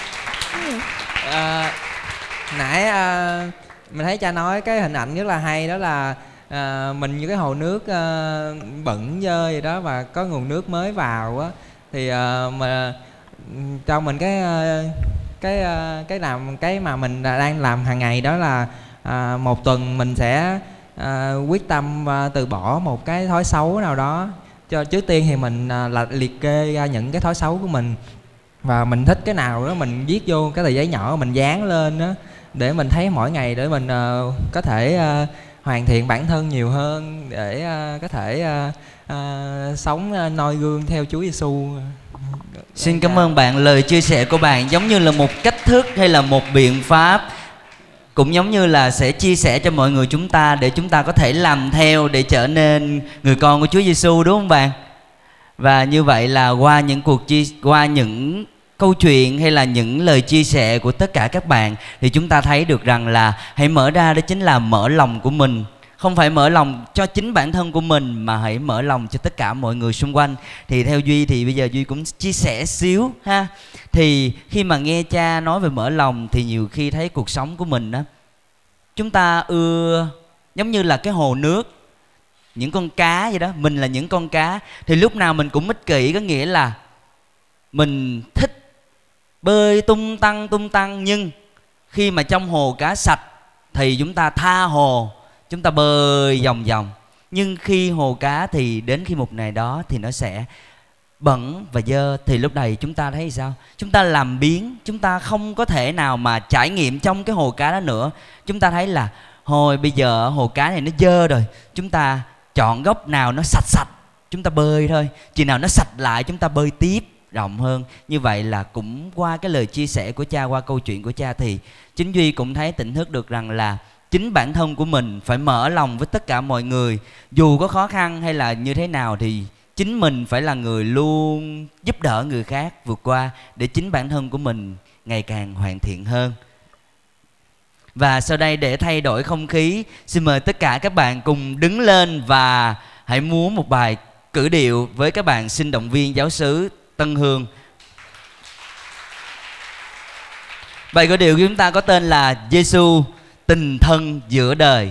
À. À, nãy à, mình thấy cha nói cái hình ảnh rất là hay, đó là à, mình như cái hồ nước à, bẩn dơ vậy đó và có nguồn nước mới vào á, thì à, mà cho mình cái cái cái làm cái mà mình đang làm hàng ngày, đó là à, một tuần mình sẽ à, quyết tâm à, từ bỏ một cái thói xấu nào đó. Cho trước tiên thì mình à, là liệt kê ra những cái thói xấu của mình và mình thích cái nào đó mình viết vô cái tờ giấy nhỏ mình dán lên đó, để mình thấy mỗi ngày để mình à, có thể à, hoàn thiện bản thân nhiều hơn, để à, có thể à, à, sống à, noi gương theo Chúa Giêsu. Xin cảm ơn bạn. Lời chia sẻ của bạn giống như là một cách thức hay là một biện pháp, cũng giống như là sẽ chia sẻ cho mọi người chúng ta để chúng ta có thể làm theo để trở nên người con của Chúa Giêsu, đúng không bạn? Và như vậy là qua những cuộc chia qua những câu chuyện hay là những lời chia sẻ của tất cả các bạn thì chúng ta thấy được rằng là hãy mở ra, đó chính là mở lòng của mình. Không phải mở lòng cho chính bản thân của mình mà hãy mở lòng cho tất cả mọi người xung quanh. Thì theo Duy thì bây giờ Duy cũng chia sẻ xíu ha. Thì khi mà nghe cha nói về mở lòng thì nhiều khi thấy cuộc sống của mình đó, chúng ta ưa giống như là cái hồ nước, những con cá vậy đó. Mình là những con cá thì lúc nào mình cũng ích kỷ, có nghĩa là mình thích bơi tung tăng tung tăng, nhưng khi mà trong hồ cá sạch thì chúng ta tha hồ, chúng ta bơi vòng vòng. Nhưng khi hồ cá thì đến khi một ngày đó thì nó sẽ bẩn và dơ, thì lúc này chúng ta thấy sao? Chúng ta làm biếng, chúng ta không có thể nào mà trải nghiệm trong cái hồ cá đó nữa. Chúng ta thấy là thôi bây giờ hồ cá này nó dơ rồi, chúng ta chọn góc nào nó sạch sạch chúng ta bơi thôi, chừng nào nó sạch lại chúng ta bơi tiếp rộng hơn. Như vậy là cũng qua cái lời chia sẻ của cha, qua câu chuyện của cha thì chính Duy cũng thấy tỉnh thức được rằng là chính bản thân của mình phải mở lòng với tất cả mọi người, dù có khó khăn hay là như thế nào thì chính mình phải là người luôn giúp đỡ người khác vượt qua để chính bản thân của mình ngày càng hoàn thiện hơn. Và sau đây để thay đổi không khí, xin mời tất cả các bạn cùng đứng lên và hãy múa một bài cử điệu với các bạn sinh động viên giáo xứ Tân Hương. Bài cử điệu của chúng ta có tên là Giêsu tình thân giữa đời.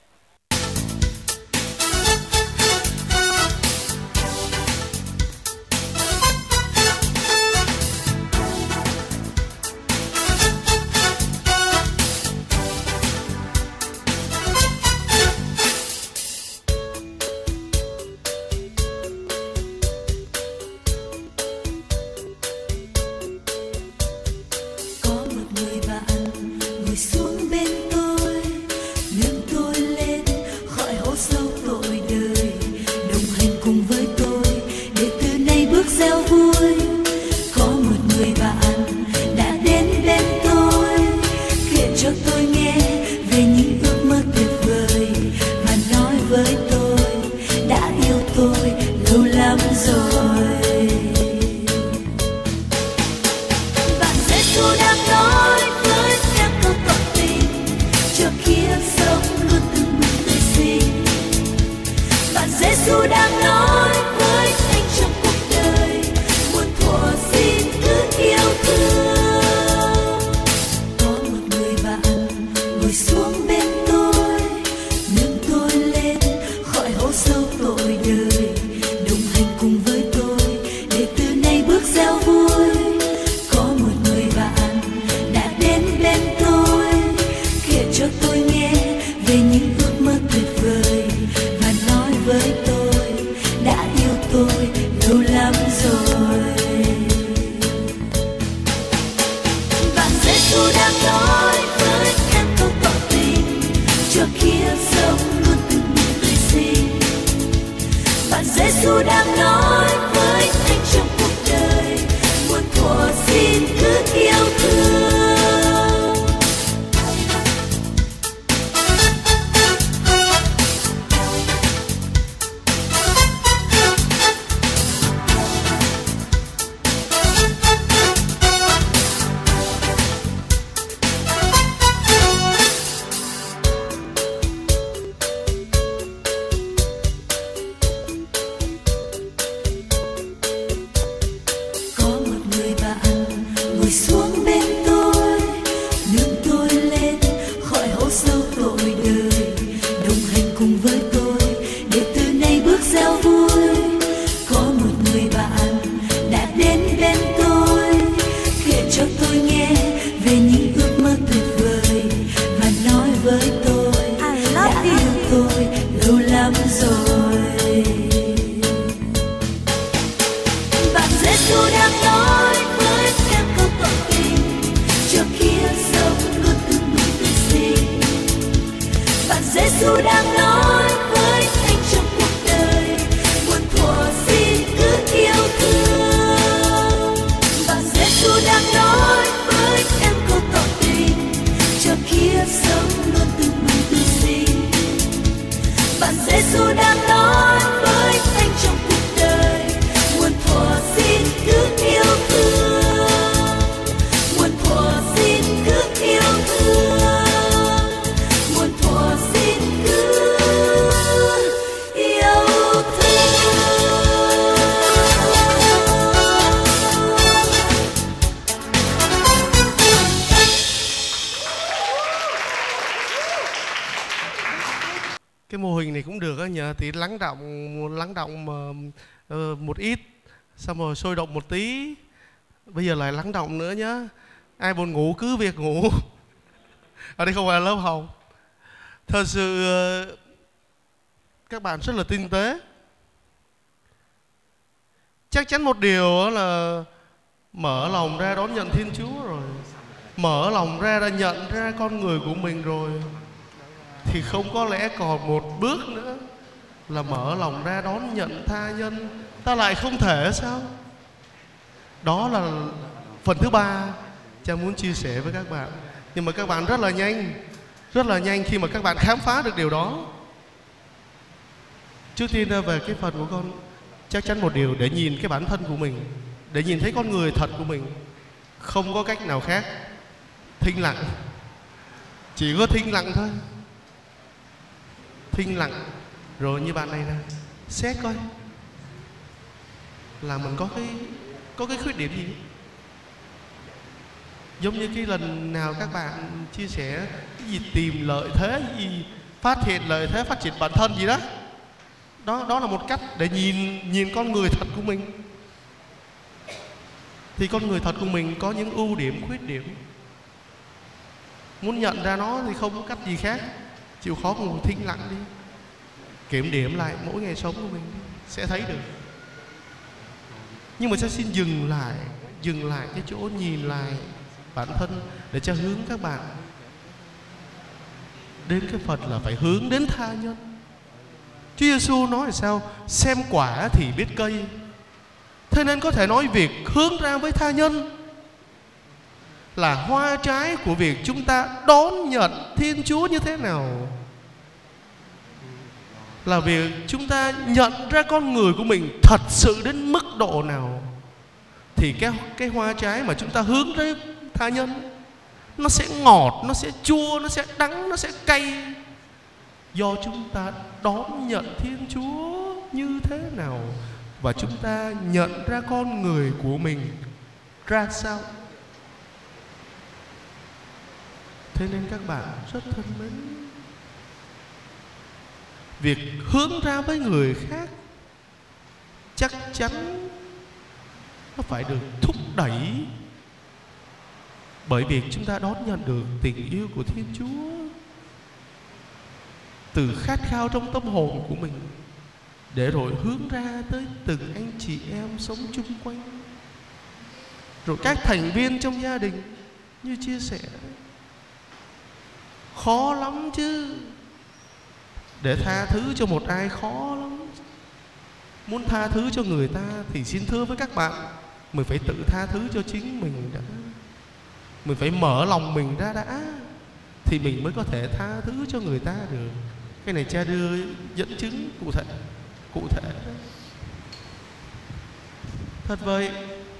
Cái mô hình này cũng được á nhờ, tí lắng động lắng động uh, một ít, xong rồi sôi động một tí, bây giờ lại lắng động nữa nhá. Ai buồn ngủ cứ việc ngủ. Ở đây không phải là lớp học. Thật sự uh, các bạn rất là tinh tế. Chắc chắn một điều là mở lòng ra đón nhận Thiên Chúa rồi, mở lòng ra đã nhận ra con người của mình rồi, thì không có lẽ còn một bước nữa là mở lòng ra đón nhận tha nhân. Ta lại không thể sao? Đó là phần thứ ba cha muốn chia sẻ với các bạn. Nhưng mà các bạn rất là nhanh, rất là nhanh khi mà các bạn khám phá được điều đó. Trước tiên về cái phần của con, chắc chắn một điều, để nhìn cái bản thân của mình, để nhìn thấy con người thật của mình, không có cách nào khác. Thinh lặng, chỉ có thinh lặng thôi. Thinh lặng. Rồi như bạn này nè, xét coi là mình có cái có cái khuyết điểm gì. Giống như cái lần nào các bạn chia sẻ cái gì tìm lợi thế gì, phát hiện lợi thế, phát triển bản thân gì đó. Đó, đó là một cách để nhìn nhìn con người thật của mình. Thì con người thật của mình có những ưu điểm, khuyết điểm. Muốn nhận ra nó thì không có cách gì khác, chịu khó ngồi thinh lặng đi, kiểm điểm lại mỗi ngày sống của mình sẽ thấy được. Nhưng mà sẽ xin dừng lại, dừng lại cái chỗ nhìn lại bản thân để cho hướng các bạn đến cái phần là phải hướng đến tha nhân. Chúa Giêsu nói là sao? Xem quả thì biết cây. Thế nên có thể nói việc hướng ra với tha nhân là hoa trái của việc chúng ta đón nhận Thiên Chúa như thế nào. Là việc chúng ta nhận ra con người của mình thật sự đến mức độ nào. Thì cái, cái hoa trái mà chúng ta hướng tới tha nhân, nó sẽ ngọt, nó sẽ chua, nó sẽ đắng, nó sẽ cay. Do chúng ta đón nhận Thiên Chúa như thế nào, và chúng ta nhận ra con người của mình ra sao. Thế nên các bạn rất thân mến, việc hướng ra với người khác chắc chắn nó phải được thúc đẩy bởi việc chúng ta đón nhận được tình yêu của Thiên Chúa từ khát khao trong tâm hồn của mình, để rồi hướng ra tới từng anh chị em sống chung quanh, rồi các thành viên trong gia đình. Như chia sẻ, khó lắm chứ. Để tha thứ cho một ai khó lắm. Muốn tha thứ cho người ta thì xin thưa với các bạn, mình phải tự tha thứ cho chính mình đã. Mình phải mở lòng mình ra đã, thì mình mới có thể tha thứ cho người ta được. Cái này cha đưa dẫn chứng cụ thể. Cụ thể thật vậy.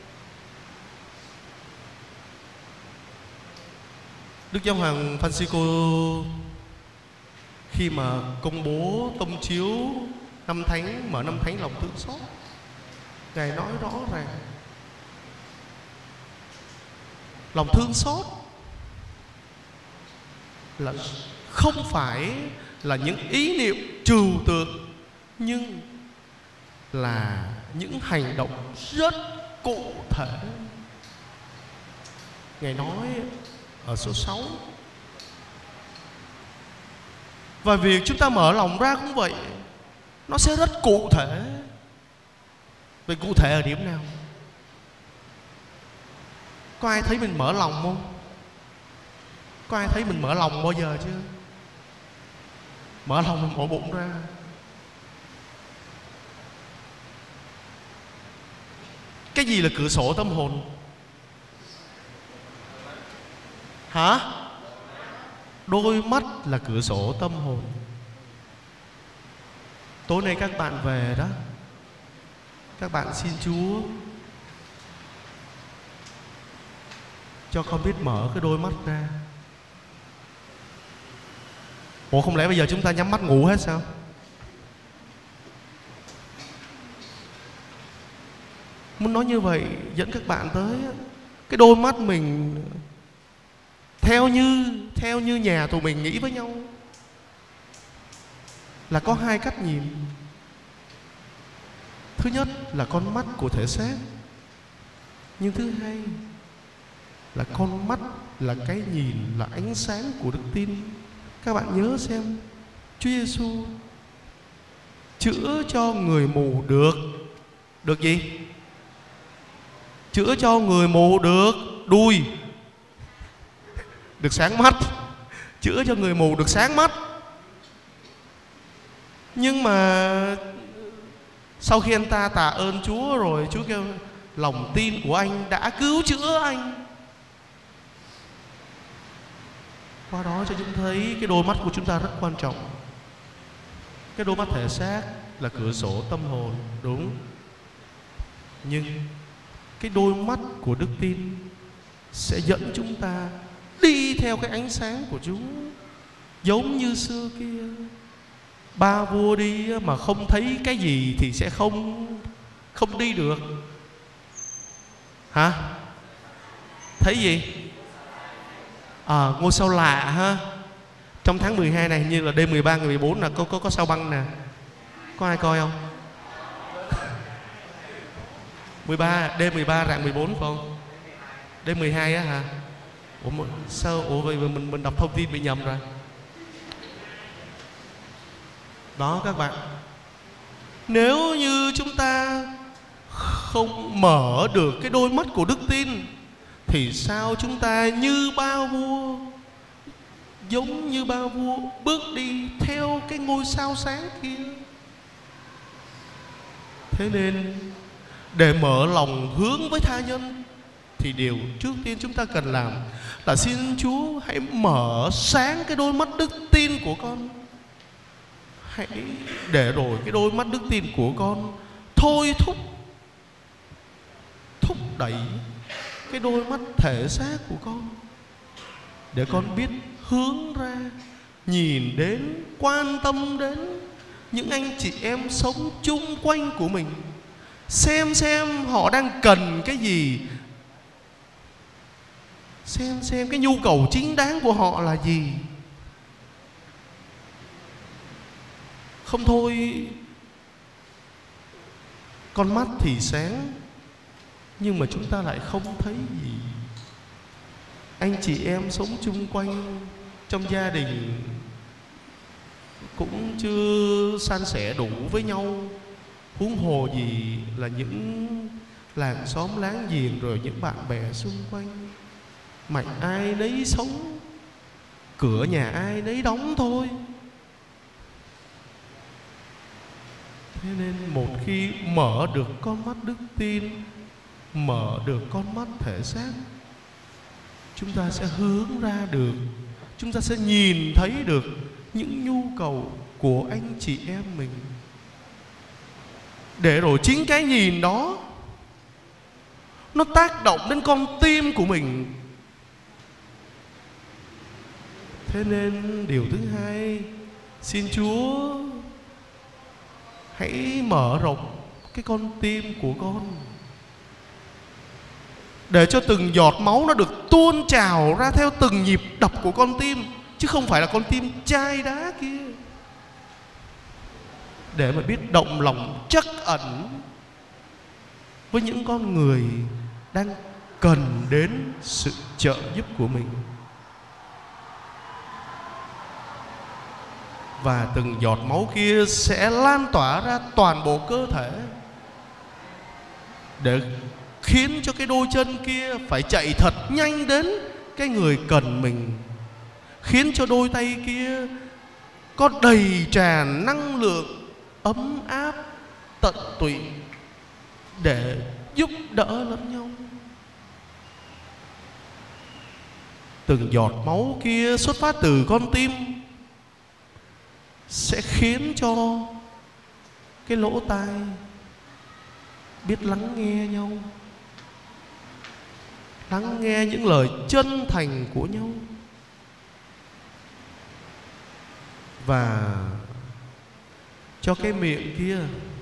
Đức Giáo hoàng Francisco khi mà công bố tông chiếu năm thánh, mở năm thánh lòng thương xót, Ngài nói rõ ràng lòng thương xót là không phải là những ý niệm trừu tượng, nhưng là những hành động rất cụ thể. Ngài nói ở số sáu. Và việc chúng ta mở lòng ra cũng vậy, nó sẽ rất cụ thể. Vậy cụ thể ở điểm nào? Có ai thấy mình mở lòng không? Có ai thấy mình mở lòng bao giờ chưa? Mở lòng mình mở bụng ra. Cái gì là cửa sổ tâm hồn? Hả? Đôi mắt là cửa sổ tâm hồn. Tối nay các bạn về đó, các bạn xin Chúa cho con biết mở cái đôi mắt ra. Ủa không lẽ bây giờ chúng ta nhắm mắt ngủ hết sao? Muốn nói như vậy dẫn các bạn tới cái đôi mắt mình theo như theo như nhà tụi mình nghĩ với nhau là có hai cách nhìn. Thứ nhất là con mắt của thể xác, nhưng thứ hai là con mắt là cái nhìn, là ánh sáng của đức tin. Các bạn nhớ xem, Chúa Giêsu chữa cho người mù được được gì? Chữa cho người mù được đuôi, được sáng mắt. Chữa cho người mù được sáng mắt. Nhưng mà sau khi anh ta tạ ơn Chúa rồi, Chúa kêu lòng tin của anh đã cứu chữa anh. Qua đó cho chúng thấy cái đôi mắt của chúng ta rất quan trọng. Cái đôi mắt thể xác là cửa sổ tâm hồn, đúng. Nhưng cái đôi mắt của đức tin sẽ dẫn chúng ta đi theo cái ánh sáng của Chúa. Giống như xưa kia, ba vua đi mà không thấy cái gì thì sẽ không không đi được. Hả? Thấy gì? À, ngôi sao lạ ha. Trong tháng mười hai này hình như là đêm mười ba ngày mười bốn là có có có sao băng nè. Có ai coi không? mười ba, đêm mười ba rạng mười bốn phải không? Đêm mười hai á hả? Ủa mà, sao ủa vậy mình mình đọc thông tin bị nhầm rồi. Đó các bạn, nếu như chúng ta không mở được cái đôi mắt của đức tin thì sao chúng ta như ba vua, giống như ba vua bước đi theo cái ngôi sao sáng kia. Thế nên để mở lòng hướng với tha nhân thì điều trước tiên chúng ta cần làm là xin Chúa hãy mở sáng cái đôi mắt đức tin của con. Hãy để rồi cái đôi mắt đức tin của con thôi thúc thúc đẩy cái đôi mắt thể xác của con, để con biết hướng ra, nhìn đến, quan tâm đến những anh chị em sống chung quanh của mình. Xem xem họ đang cần cái gì, xem xem cái nhu cầu chính đáng của họ là gì. Không thôi con mắt thì sáng nhưng mà chúng ta lại không thấy gì. Anh chị em sống chung quanh trong gia đình cũng chưa san sẻ đủ với nhau, huống hồ gì là những làng xóm láng giềng rồi những bạn bè xung quanh. Mạnh ai nấy sống, cửa nhà ai nấy đóng thôi. Thế nên một khi mở được con mắt đức tin, mở được con mắt thể xác, chúng ta sẽ hướng ra được, chúng ta sẽ nhìn thấy được những nhu cầu của anh chị em mình. Để rồi chính cái nhìn đó nó tác động đến con tim của mình. Thế nên điều thứ hai, xin Chúa hãy mở rộng cái con tim của con, để cho từng giọt máu nó được tuôn trào ra theo từng nhịp đập của con tim, chứ không phải là con tim chai đá kia. Để mà biết động lòng trắc ẩn với những con người đang cần đến sự trợ giúp của mình. Và từng giọt máu kia sẽ lan tỏa ra toàn bộ cơ thể, để khiến cho cái đôi chân kia phải chạy thật nhanh đến cái người cần mình, khiến cho đôi tay kia có đầy tràn năng lượng ấm áp tận tụy để giúp đỡ lẫn nhau. Từng giọt máu kia xuất phát từ con tim sẽ khiến cho cái lỗ tai biết lắng nghe nhau, lắng nghe những lời chân thành của nhau, và cho cái miệng kia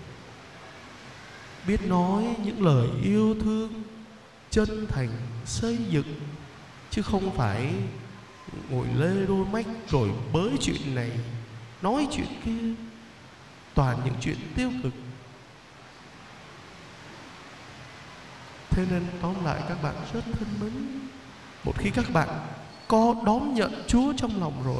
biết nói những lời yêu thương chân thành xây dựng, chứ không phải ngồi lê đôi mách rồi bới chuyện này nói chuyện kia, toàn những chuyện tiêu cực. Thế nên tóm lại các bạn rất thân mến, một khi các bạn có đón nhận Chúa trong lòng rồi,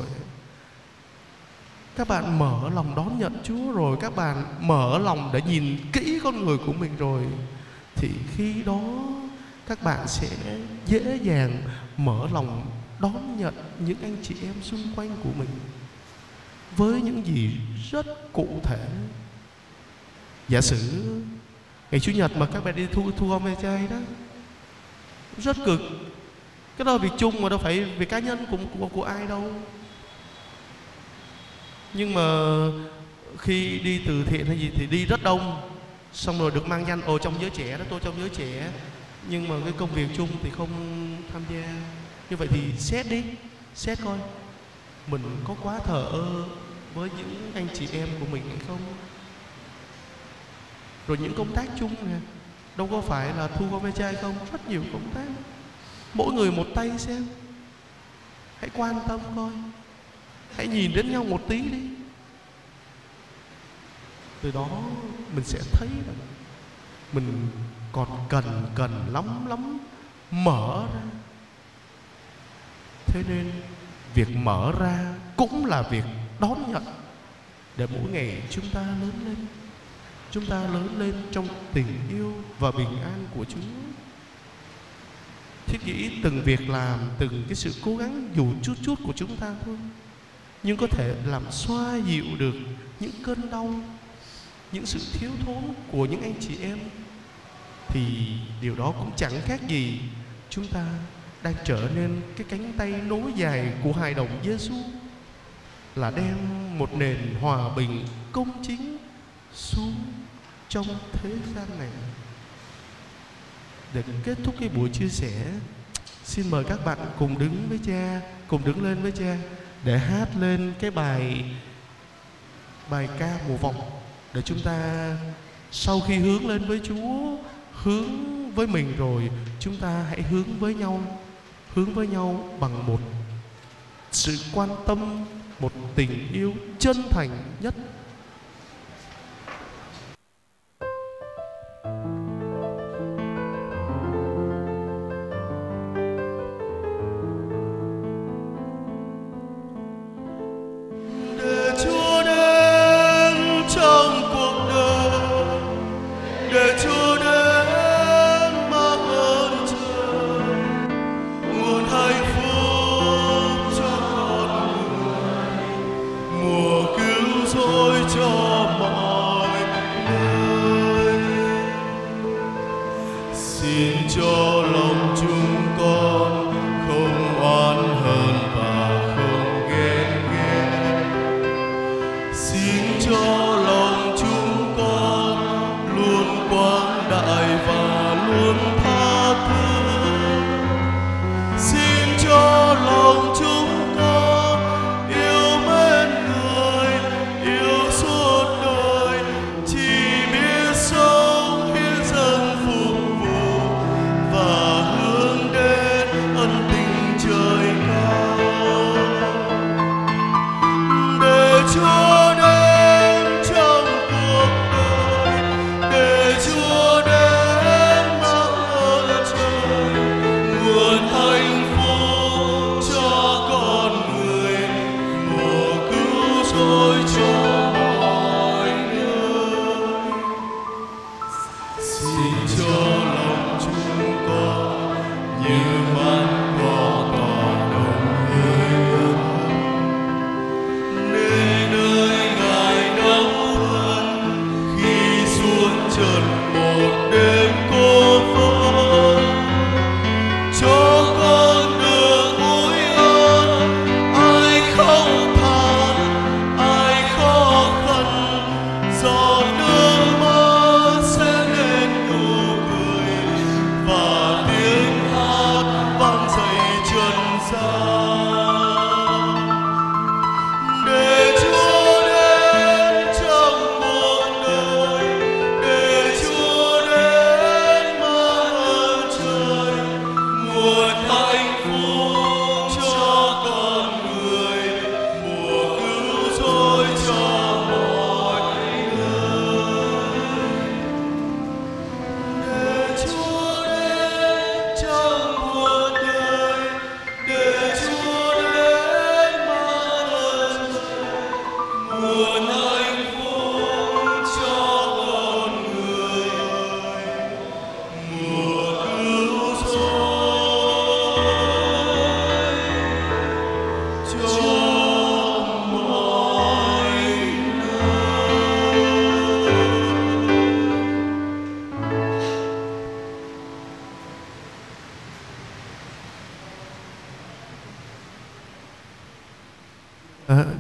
các bạn mở lòng đón nhận Chúa rồi, các bạn mở lòng để nhìn kỹ con người của mình rồi, thì khi đó các bạn sẽ dễ dàng mở lòng đón nhận những anh chị em xung quanh của mình. với những gì rất cụ thể. Giả sử ngày Chủ nhật mà các bạn đi thu thu gom ve chai đó, rất cực. Cái đó là việc chung mà đâu phải việc cá nhân của, của, của ai đâu. Nhưng mà khi đi từ thiện hay gì thì đi rất đông, xong rồi được mang danh ồ trong giới trẻ đó, tôi trong giới trẻ, nhưng mà cái công việc chung thì không tham gia. Như vậy thì xét đi, xét coi mình có quá thờ ơ với những anh chị em của mình hay không. Rồi những công tác chung nè, đâu có phải là thu gom ve chai không, rất nhiều công tác, mỗi người một tay xem. Hãy quan tâm coi, hãy nhìn đến nhau một tí đi. Từ đó mình sẽ thấy là mình còn cần cần lắm lắm mở ra. Thế nên việc mở ra cũng là việc đón nhận, để mỗi ngày chúng ta lớn lên, chúng ta lớn lên trong tình yêu và bình an của Chúa. Thiết nghĩ từng việc làm, từng cái sự cố gắng dù chút chút của chúng ta thôi, nhưng có thể làm xoa dịu được những cơn đau, những sự thiếu thốn của những anh chị em, thì điều đó cũng chẳng khác gì chúng ta đang trở nên cái cánh tay nối dài của hài đồng Giêsu, là đem một nền hòa bình công chính xuống trong thế gian này. Để kết thúc cái buổi chia sẻ, xin mời các bạn cùng đứng với cha, cùng đứng lên với cha để hát lên cái bài bài ca mùa vọng, để chúng ta sau khi hướng lên với Chúa, hướng với mình rồi, chúng ta hãy hướng với nhau, hướng với nhau bằng một sự quan tâm, một tình yêu chân thành nhất. Để Chúa đến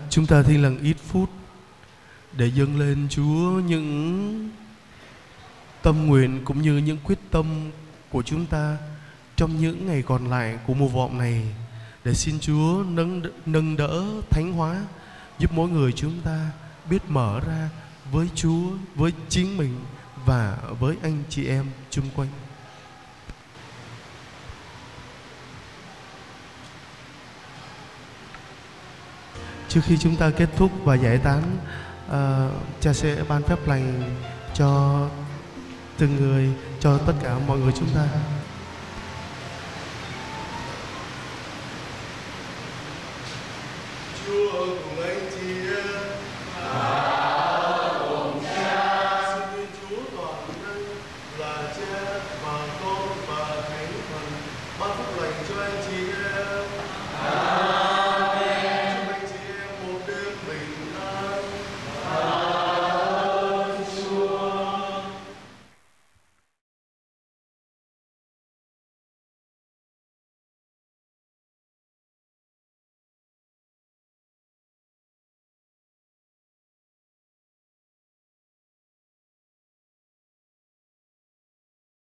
chúng ta thi lần ít phút để dâng lên Chúa những tâm nguyện cũng như những quyết tâm của chúng ta trong những ngày còn lại của mùa vọng này, để xin Chúa nâng nâng đỡ thánh hóa, giúp mỗi người chúng ta biết mở ra với Chúa, với chính mình và với anh chị em chung quanh. Trước khi chúng ta kết thúc và giải tán, uh, cha sẽ ban phép lành cho từng người, cho tất cả mọi người chúng ta.